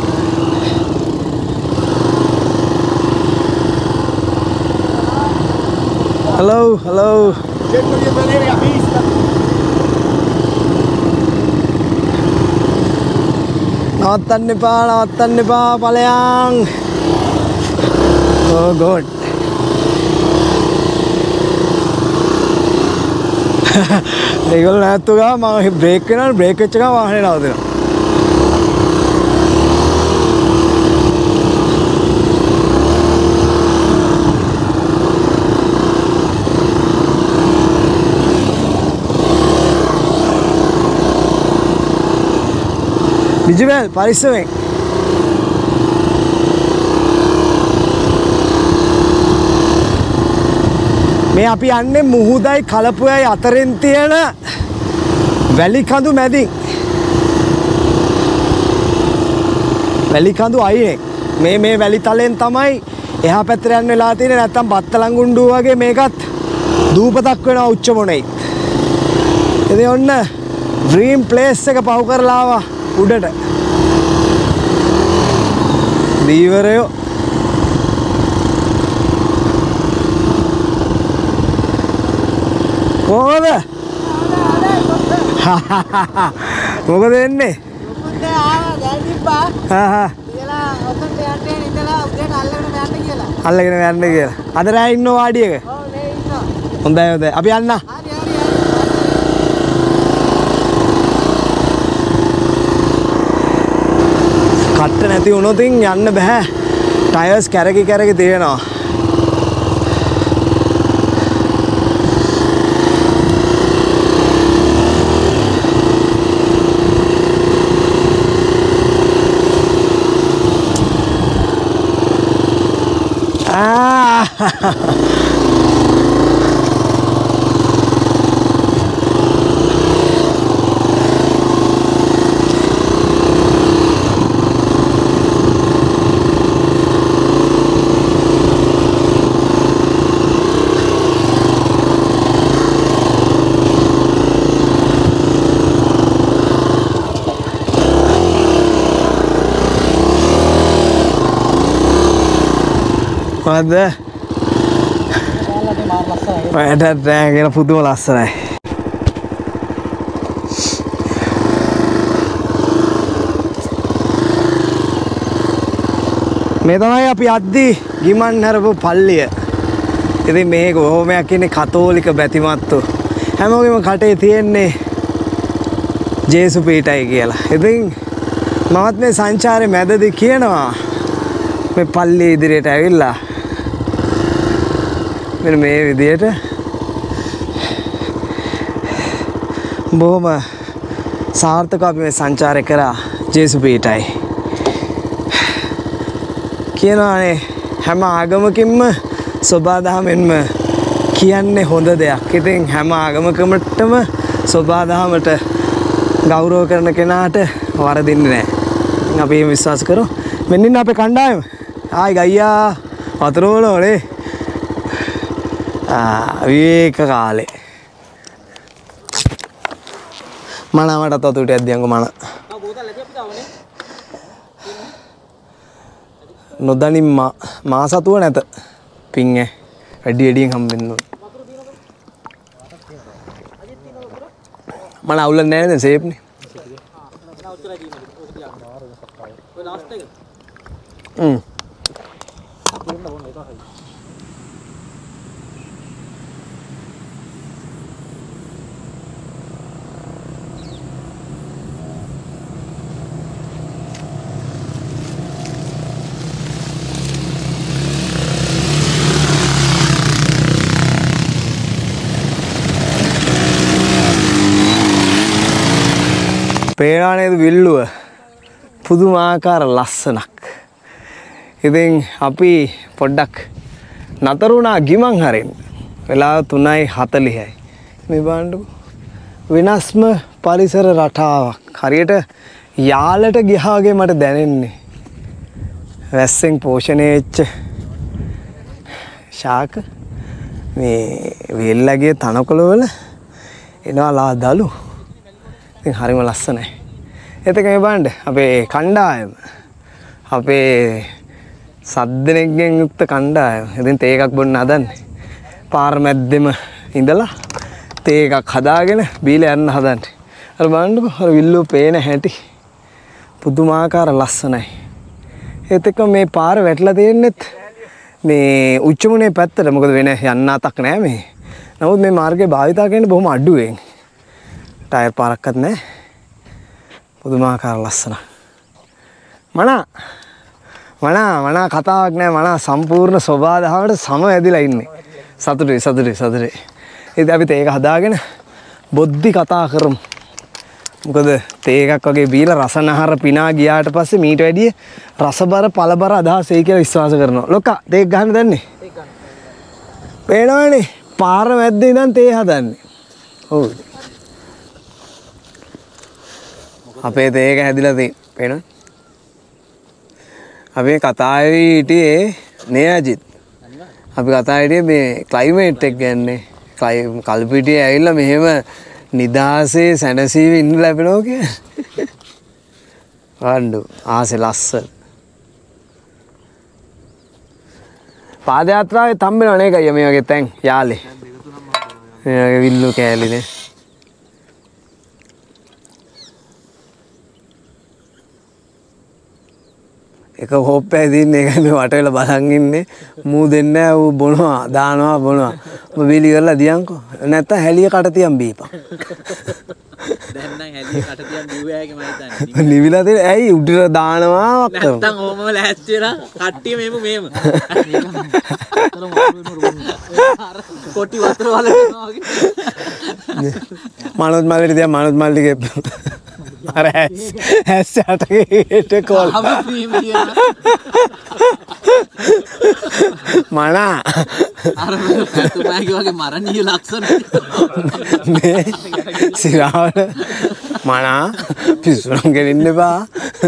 Hello, hello. Cerco di ottenere la pista. නවත්තන්න එපා ඵලයන්. Oh god. ඒගොල්ලෝ නැත්තු ගා මම බ්‍රේක් කරනවා බ්‍රේක් වෙච්ච ගමන් වාහනේ නවතිනවා. විජුවල් පරිස්සමෙන්. මේ අපි යන්නේ මුහුදයි කලපුවයි අතරින් තියෙන වැලි කඳු මැදින්. වැලි කඳු අයිනේ. මේ වැලි තලෙන් තමයි එහා පැත්තට යන්න වෙලා තියෙන්නේ. නැත්තම් බත්තලංගුණ්ඩුව වගේ මේකත් දූපතක් වෙනවා උච්චමුණේ. ඉතින් ඔන්න ඩ්‍රීම් ප්ලේස් එක පහු කරලා ආවා උඩට. දීවරයෝ කොහොමද? මොකද වෙන්නේ? අල්ලගෙන යන්න කියලා. අද රෑ ඉන්නව වාඩියක? හොඳයි හොඳයි. අපි යන්න. කට්ට නැති වුණොත් යන්න බෑ. ටයර්ස් කැරකි තියෙනවා. මොකද්ද? වැඩට නෑ පුදුම ලස්සනයි. මේ තමයි අපි අද්දි ගිමන් හරපු පල්ලිය. ඉතින් මේක කොහොමයක් ඉන්නේ කතෝලික බැතිමත්තු. හැමෝගෙම කටේ තියෙන්නේ ජේසු පීඨයි කියලා. ඉතින් මමත් මේ සංචාරේ මැදදී කියනවා මේ පල්ලිය ඉදිරියට ඇවිල්ලා මෙන්න මේ විදියට බොහොම සාර්ථකව අපි මේ සංචාරය කරා ජේසු පීඨයි. කියනවානේ හැම ආගමකින්ම සෝබාදහමෙන්ම කියන්නේ හොඳ දෙයක්. ඉතින් හැම ආගමකටම සෝබාදහමට ගෞරව කරන කෙනාට වරදින්නේ නැහැ. අපි එහෙම විශ්වාස කරමු. මෙන්න ඉන්න අපේ කණ්ඩායම. ආයි ගයියා වතුර වලනේ. විවේක කාලේ. මනමට තතු ටිකක් දියන්කෝ මන. නොදනින් මා සතුව නැත. පිං වැඩියෙන් හම්බෙන්න ඕන. මන අවුල නැහැ නේද සේප්නේ. පේනවා නේද විල්ලුව පුදුමාකාර ලස්සනක්. ඉතින් අපි පොඩ්ඩක් නතර වුණා ගිමන් හරින්න. වෙලාව 3:40යි. මේ බලන්නකො වෙනස්ම පරිසර රටාවක්. හරියට යාලට ගියා වගේ මට දැනෙන්නේ. වැස්සෙන් පෝෂණය වෙච්ච ශාක මේ වෙල්ලගේ තනකොළ වල එනවා ලා දලු. ඉතින් හරිම ලස්සනයි. එතක මේ බලන්න අපේ කණ්ඩායම අපේ සද්දෙනෙක්ගෙන් යුක්ත කණ්ඩායම. ඉතින් තේ එකක් බොන්න හදන්නේ. පාර මැද්දෙම ඉඳලා තේ එකක් හදාගෙන බීලා යන්න හදන්නේ. අර බලන්නකො අර විල්ලුව පේන හැටි පුදුමාකාර ලස්සනයි. ඒත් එක්ක මේ පාර වැටලා තියෙන්නෙත් මේ උච්චමුණේ පැත්තට. මොකද වෙන යන්න අතක් නැහැ මේ. නමුත් මේ මාර්ගය භාවිතා කරන්නේ බොහොම අඩුවෙන්. ටයර් පාරක්වත් නැහැ. පුදුමාකාර ලස්සනයි. මනා කතාවක් නෑ. මනා සම්පූර්ණ සෝබාදහමට සම ඇදිලා ඉන්නේ. සතුටුයි. ඉතින් අපිත් ඒක හදාගෙන බොද්ධි කතා කරමු. මොකද තේ එකක් වගේ බීලා රසනහර පිනා ගියාට පස්සේ මීට වැඩිය රසබර පළබර අදහස් එයි කියලා විශ්වාස කරනවා. ලොක්කා තේ ගහන්න දන්නේ? පේනවනේ පාර මැද්දේ ඉඳන් තේ හදන්නේ. ඔව්. අපේ තේ එක හැදිලා තියෙන්නේ. පේනවද? අපි කතාවේ හිටියේ නේ අජිත්. අපි කතාවේ හිටියේ මේ ක්ලයිමේට් එක ගැන. කල්පිටියේ ඇවිල්ලා මෙහෙම නිදාසේ සැනසීම ඉන්න ලැබෙනවා කියන්නේ. වණ්ඩු ආසේ ලස්සන. පාදයාත්‍රාවේ තම්බෙනව නේ ගියා මේ වගේ තැන් යාලේ. මේ වගේ විල්ලු කෑලිනේ. එක හොප්පේ දින්නේ එක මේ වට වෙලා බලන් ඉන්නේ මූ දෙන්නේ නැහැ ඌ බොනවා දානවා බොනවා ඔබ බීලි කරලා දියන්කෝ නැත්තම් හැලිය කට තියන් බීපන් දැන් නම් හැලිය කට තියන් බිව්වෑගේ මම හිතන්නේ නිවිලා දෙන ඇයි උඩට දානවා නැත්තම් ඕමම ලෑස්ති වෙලා කට්ටිය මේම කොටි වතුර වල යනවා වගේ මනෝත් මල්ලිට තියන් මනෝත් මල්ලිගේ අර ඇස් යටට කෝල් මනා අර තුමාගේ වගේ මරණීය ලක්ෂණ මේ සිරාවට මනා පිස්සුරම් ගෙනින්න එපා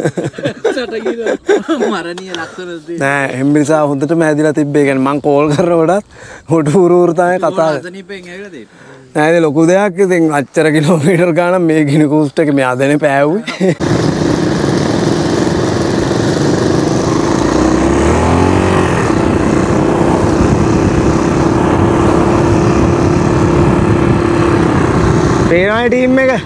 මරණීය ලක්ෂණ නෑ එම්බිසා හොඳටම ඇදිලා තිබ්බේ. කියන්නේ මං කෝල් කරනකොටත් හොට උරුර තමයි කතා කරන්නේ. අතනිපෙන් ඇවිල්ලා දෙන්න. නෑනේ ලොකු දෙයක්. ඉතින් අච්චර කිලෝමීටර් ගානක් මේ ගිනි කූස්ට් එක මේ අදනේ පෑවුවේ. පේනවනේ ටීම් එක.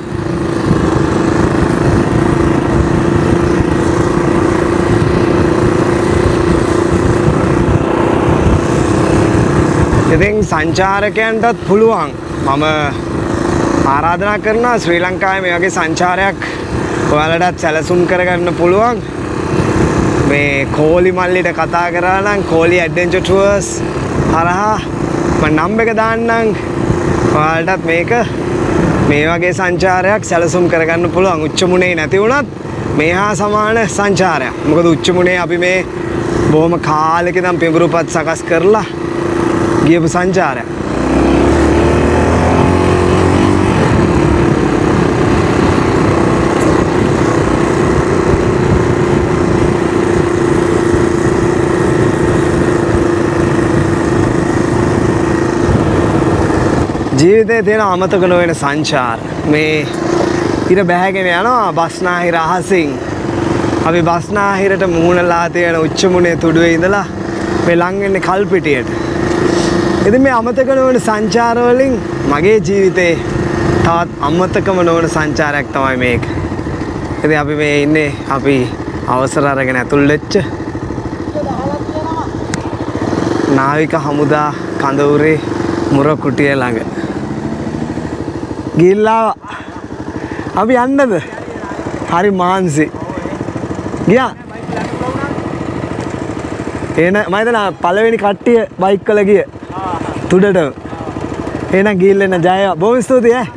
ඉතින් සංචාරකයන්ටත් පුළුවන් මම ආරාධනා කරනවා ශ්‍රී ලංකාවේ මේ වගේ සංචාරයක් ඔයාලටත් සැලසුම් කරගන්න පුළුවන්. මේ කෝලි මල්ලිට කතා කරා නම් කෝලි ඇඩ්වෙන්චර් ටුවර්ස් හරහා මම නම්බර් එක දාන්නම්. ඔයාලටත් මේ වගේ සංචාරයක් සැලසුම් කරගන්න පුළුවන්. උච්චමුණේ නැති වුණත් මේ හා සමාන සංචාරයක්. මොකද උච්චමුණේ අපි මේ බොහොම කාලෙක ඉඳන් පිඹුරුපත් සකස් කරලා ගියපු සංචාරයක්. ජීවිතේ තියෙන අමතක නොවන සංචාර. මේ ඉර බැහැගෙන යනවා බස්නාහිර අහසින්. අපි බස්නාහිරට මුහුණලා තියෙන උච්චමුණේ තුඩුවේ ඉඳලා මේ ලං වෙන්නේ කල්පිටියට. ඉතින් මේ අමතක නොවන සංචාර වලින් මගේ ජීවිතේ තවත් අමතකම නොවන සංචාරයක් තමයි මේක. ඉතින් අපි මේ ඉන්නේ අපි අවසර අරගෙන ඇතුල් වෙච්ච නාවික හමුදා කඳවුරේ මුරකුටිය ළඟ. ගිල්ලා අපි යන්නද? හරි මාන්සි. ගියා. එන මම හිතන පළවෙනි කට්ටිය බයික් වල ගිය. තුඩට. එහෙනම් ගිහින් එන්න ජය. බොහොම ස්තුතියි ඈ.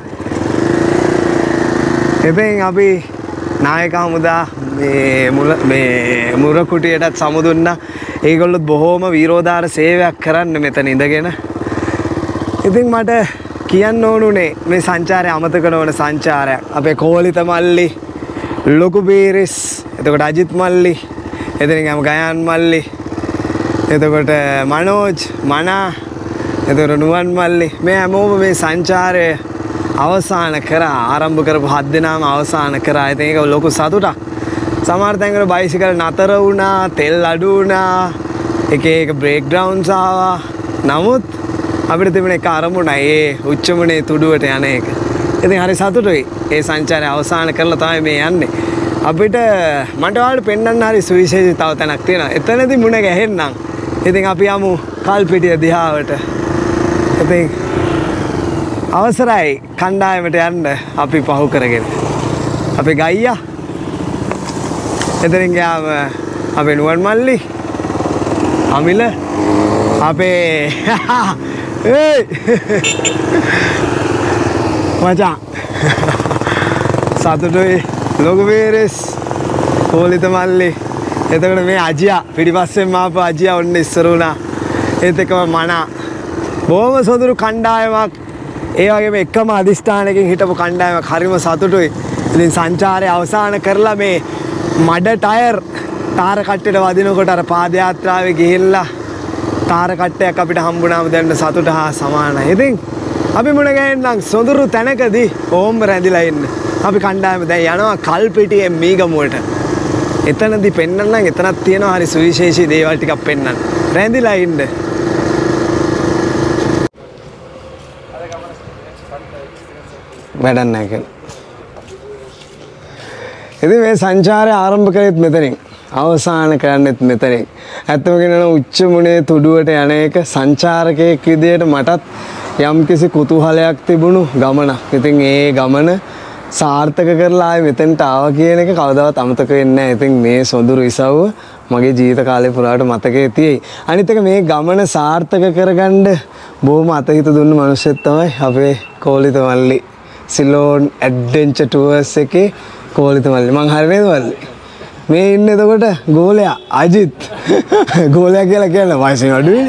එතෙන් අපි නායක හමුදා මේ මුරකුටියටත් සමුදුන්නා. ඒගොල්ලොත් බොහොම වීරෝදාර සේවයක් කරන්න මෙතන ඉඳගෙන. ඉතින් මට කියන්න ඕනුනේ මේ සංචාරය අමතක නොවන සංචාරයක්. අපේ කෝලිත මල්ලි, ලොකු බීරිස්, එතකොට අජිත් මල්ලි, එතනින් ගම ගයාන් මල්ලි, එතකොට මනෝජ්, මනා, එතකොට නුවන් මල්ලි. මේ හැමෝම මේ සංචාරය අවසන් කරා. ආරම්භ කරපු 7 දෙනාම අවසන් කරා. ඉතින් ඒක ලොකු සතුටක්. සමහර තැන්වල බයිසිකල් නතර වුණා, තෙල් අඩු වුණා, එක බ්‍රේක් ඩවුන්ස් ආවා. නමුත් අපිට තිබුණ එක අරමුණයි ඒ උච්චමුණේ තුඩුවට යන එක. ඉතින් හරි සතුටුයි. ඒ සංචාරය අවසන් කරලා තමයි මේ යන්නේ. අපිට මට ඔයාලට පෙන්වන්න හරි සුවිශේෂී තව තැනක් තියෙනවා. එතනදී මුණ ගැහෙන්නම්. ඉතින් අපි යමු කල්පිටිය දිහාවට. ඉතින් අවසරයි කණ්ඩායමට යන්න අපි පහු කරගෙන. අපි ගයියා. එතනින් ගියාම අපේ නුවන් මල්ලි අමිල අපේ ඒ මචං සතුටුයි ලොකු වීරස් කෝලිත මල්ලි. එතකොට මේ අජියා පිටිපස්සෙන් මාපු අජියා ඔන්න ඉස්සර වුණා. ඒත් එක්කම මනා බොහොම සොඳුරු කණ්ඩායමක්. ඒ වගේම එකම අදිස්ථානයකින් හිටපු කණ්ඩායමක්. හරිම සතුටුයි. ඉතින් සංචාරය අවසන් කරලා මේ මඩ ටයර් තාර කට්ටේට වදිනකොට අර පාදයාත්‍රාවේ ගිහිල්ලා තාර කට්ටයක් අපිට හම්බුනාම දැන් සතුට හා සමානයි. ඉතින් අපි මුණ ගැහෙන්නම් සොඳුරු තැනකදී ඕම් රැඳිලා ඉන්න. අපි කණ්ඩායම දැන් යනවා කල්පිටියේ මීගමුවට. එතනදී පෙන්නන්නම් එතනක් තියෙනවා හරි සුවිශේෂී දේවල් ටිකක් පෙන්නන්න. රැඳිලා ඉන්න. වැඩක් නැහැ කියලා. ඉතින් මේ සංචාරය ආරම්භ කරෙත් මෙතනින්. අවසන් කරන්නෙත් මෙතනින්. ඇත්තම කියනවා උච්චමුණේ තුඩුවට යන එක සංචාරකයෙක් විදියට මටත් යම්කිසි කුතුහලයක් තිබුණු ගමනක්. ඉතින් ඒ ගමන සාර්ථක කරලා ආයේ මෙතෙන්ට ආවා කියන එක කවදාවත් අමතක වෙන්නේ නැහැ. ඉතින් මේ සොඳුරු ඉසව්ව මගේ ජීවිත කාලේ පුරාට මතකයේ තියෙයි. අනිත් එක මේ ගමන සාර්ථක කරගන්න බොහොම අතහිත දුන්න මිනිස්සෙක් තමයි අපේ කෝලිත මල්ලි. සිලෝන් ඇඩ්වෙන්චර් ටුවර්ස් එකේ කෝලිත මල්ලි. මං හරි නේද මල්ලි? මේ ඉන්නේ එතකොට ගෝලයා අජිත්. ගෝලයා කියලා කියන්නේ වයසින් අඩුයි.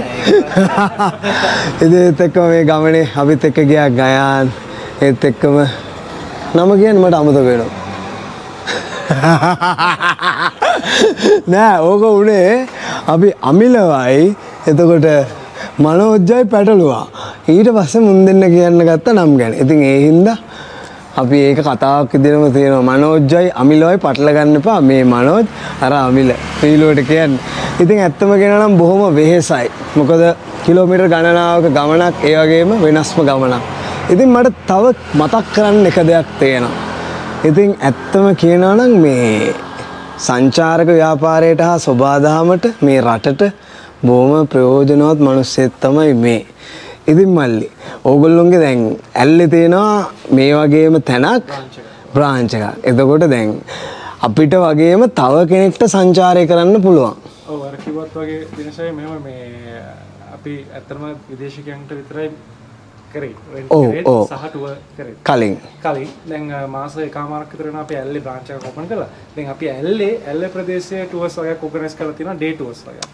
ඒත් එක්ක මේ ගමනේ අපිත් එක්ක ගියා ගයාන්. ඒත් එක්කම නම කියන්නේ මට අමතක වෙනවා. නෑ ඕක උනේ අපි අමිලවයි එතකොට මනෝජ්ජයි පැටලුවා. ඊට පස්සේ මුන් දෙන්න කියන්න ගත්ත නම් ගැන. ඉතින් ඒ හින්දා අපි ඒක කතාවක් විදිහටම තියෙනවා. මනෝජ්ජයි අමිලවයි පටල ගන්න එපා. මේ මනෝජ් අර අමිල පීලුවට කියන්නේ. ඉතින් ඇත්තම කියනවා නම් බොහොම වෙහෙසයි. මොකද කිලෝමීටර් ගණනාවක ගමනක් ඒ වගේම වෙනස්ම ගමනක්. ඉතින් මට තව මතක් කරන්න එක දෙයක් තියෙනවා. ඉතින් ඇත්තම කියනවා නම් මේ සංචාරක ව්‍යාපාරයට හා සබාදහමට මේ රටට බොහොම ප්‍රයෝජනවත් මිනිස්සෙක් තමයි මේ. ඉතින් මල්ලි ඕගොල්ලොන්ගේ දැන් ඇල්ලේ තියෙනවා මේ වගේම තැනක් බ්‍රාන්ච් එකක්. එතකොට දැන් අපිට වගේම තව කෙනෙක්ට සංචාරය කරන්න පුළුවන්. ඔව් අර කිව්වත් වගේ දිනසයි මෙහෙම මේ අපි ඇත්තටම විදේශිකයන්ට විතරයි කරේ. සහ ටුවර් කරේ. කලින් දැන් මාස එකමාරක් විතර වෙනවා අපි ඇල්ලේ බ්‍රාන්ච් එකක් ඕපන් කළා. දැන් අපි ඇල්ලේ ප්‍රදේශයේ ටුවර්ස් වගේ ඕගනයිස් කරලා තියෙනවා ඩේ ටුවර්ස් වගේ.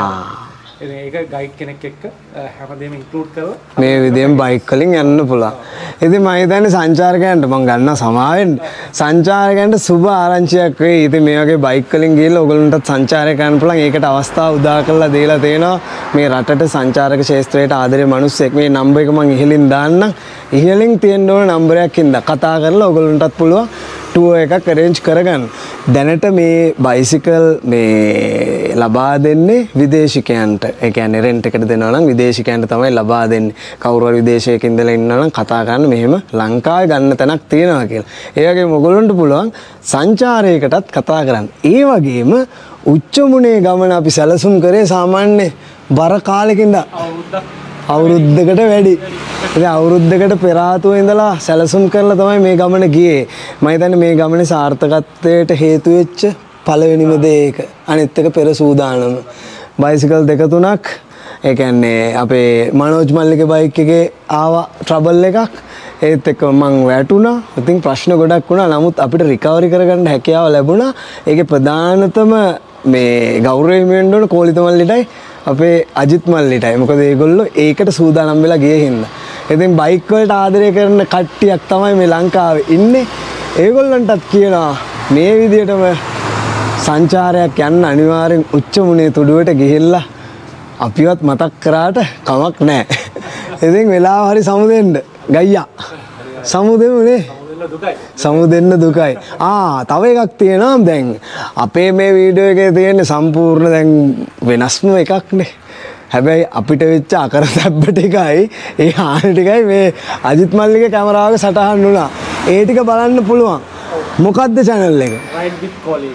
ඒක ගයිඩ් කෙනෙක් එක්ක හැමදේම ඉන්ක්ලූඩ් කරලා මේ විදිහෙන් බයික් වලින් යන්න පුළුවන්. ඉතින් මම හිතන්නේ සංචාරකයන්ට මම ගන්න සමාවෙන්න සංචාරකයන්ට සුබ ආරංචියක් වෙයි. ඉතින් මේ වගේ බයික් වලින් ගිහලා ඔයගොල්ලන්ටත් සංචාරය කරන්න පුළුවන්. ඒකට අවස්ථාව උදා කරලා දීලා තියෙනවා මේ රටට සංචාරක ක්ෂේත්‍රයට ආදරේ මිනිස්සෙක්. මේ නම්බර් එක මම ඉහළින් දාන්නම්. ඉහළින් තියෙන්න ඕන නම්බරයක් ඉඳලා කතා කරලා ඔයගොල්ලන්ටත් පුළුවන් ටුවර් එකක් arrange කරගන්න. දැනට මේ බයිසිකල් මේ ලබා දෙන්නේ විදේශිකයන්ට. ඒ කියන්නේ රෙන්ට් එකට දෙනවා නම් විදේශිකයන්ට තමයි ලබා දෙන්නේ. කවුරු හරි විදේශයක ඉඳලා ඉන්නවා නම් කතා කරන්න මෙහෙම ලංකාවේ ගන්න තැනක් තියෙනවා කියලා. ඒ වගේම ඔයගොල්ලන්ට පුළුවන් සංචාරයකටත් කතා කරන්න. ඒ වගේම උච්චමුණේ ගමන අපි සැලසුම් කරේ සාමාන්‍ය බර කාලෙකින්ද අවුරුද්දකට වැඩි. ඉතින් අවුරුද්දකට පෙර ආතුව ඉඳලා සැලසුම් කරලා තමයි මේ ගමන ගියේ. මම හිතන්නේ මේ ගමනේ සාර්ථකත්වයට හේතු වෙච්ච පළවෙනිම දේ ඒක. අනිත් එක පෙර සූදානම. බයිසිකල් දෙක තුනක් ඒ කියන්නේ අපේ මනෝජ් මල්ලිගේ බයික් එකේ ආවා ට්‍රබල් එකක්. ඒත් එක්ක මං වැටුණා. ඉතින් ප්‍රශ්න ගොඩක් වුණා. නමුත් අපිට රිකවරි කරගන්න හැකියාව ලැබුණා. ඒකේ ප්‍රධානතම මේ ගෞරවය වෙන්න ඕන කෝලිත මල්ලිටයි අපේ අජිත් මල්ලිටයි. මොකද ඒගොල්ලෝ ඒකට සූදානම් වෙලා ගියේ හින්දා. ඉතින් බයික් වලට ආදරය කරන කට්ටියක් තමයි මේ ලංකාවේ ඉන්නේ. ඒගොල්ලන්ටත් කියනවා මේ විදිහටම සංචාරයක් යන්න අනිවාර්යෙන් උච්චමුණේ තුඩුවට ගිහිල්ලා අපිවත් මතක් කරාට කමක් නැහැ. ඉතින් වෙලාව හරි සමුදෙන්න ගයියා. සමුදෙමුනේ. සමුදෙන්න දුකයි. තව එකක් තියෙනවා දැන් අපේ මේ වීඩියෝ එකේ තියෙන සම්පූර්ණ දැන් වෙනස්ම එකක්නේ. හැබැයි අපිට වෙච්ච අකරතැබ්බ ටිකයි ඒ හානි ටිකයි මේ අජිත් මල්ලිගේ කැමරාවක සටහන් වුණා. ඒ ටික බලන්න පුළුවන්. මොකක්ද channel එක? Ride with Kohli.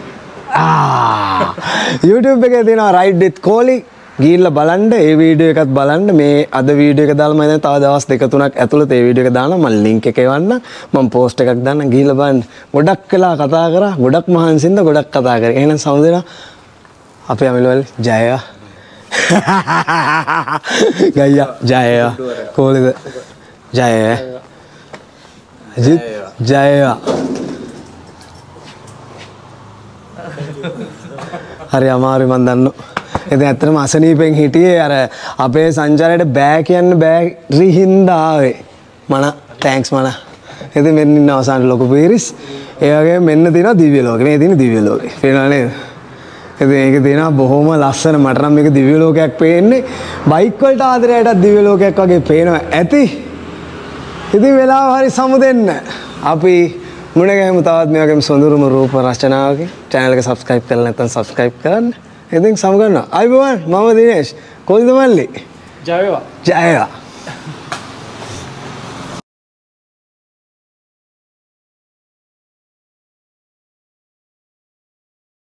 YouTube එකේ තියෙනවා Ride with Kohli. ගිහිල්ලා බලන්න ඒ වීඩියෝ එකත් බලන්න මේ අද වීඩියෝ එක දාලා මම දැන් තව දවස් 2-3ක් ඇතුළත ඒ වීඩියෝ එක දානවා මම link එක එවන්න මම post එකක් දාන්න ගිහිල්ලා බලන්න ගොඩක් වෙලා කතා කරා ගොඩක් මහන්සියෙන්ද ගොඩක් කතා කරා එහෙනම් සමුදේනා අපේ අමිලවල ජය ගයියා ජය කොහොමද ජය අජිත් ජය හරි අමාරුයි මන් දන්නවා ඉතින් ඇත්තටම අසනීපෙන් හිටියේ අර අපේ සංචාරයට බෑ කියන්න බැරි හින්දා ආවේ මන තෑන්ක්ස් මන ඉතින් මෙන්න ඉන්න අවසානයේ ලොකු පීරිස් ඒ වගේම මෙන්න තියෙනවා දිව්‍ය ලෝකේ මේ තියෙන දිව්‍ය ලෝකේ පේනව නේද ඉතින් ඒක තියෙනවා බොහොම ලස්සන මට නම් මේක දිව්‍ය ලෝකයක් පේන්නේ බයික් වලට ආදරයටත් දිව්‍ය ලෝකයක් වගේ පේනවා ඇති ඉතින් වෙලාව හරි සමුදෙන්න අපි මුණ ගැහෙමු තවත් මේ වගේම සොඳුරුම රූප රචනාවකින් channel එක subscribe කරලා නැත්නම් subscribe කරන්න ඉතින් සමගන්න අයිබෝවන් මම දිනේෂ් කොල්ද මල්ලි ජය වේවා ජය වේවා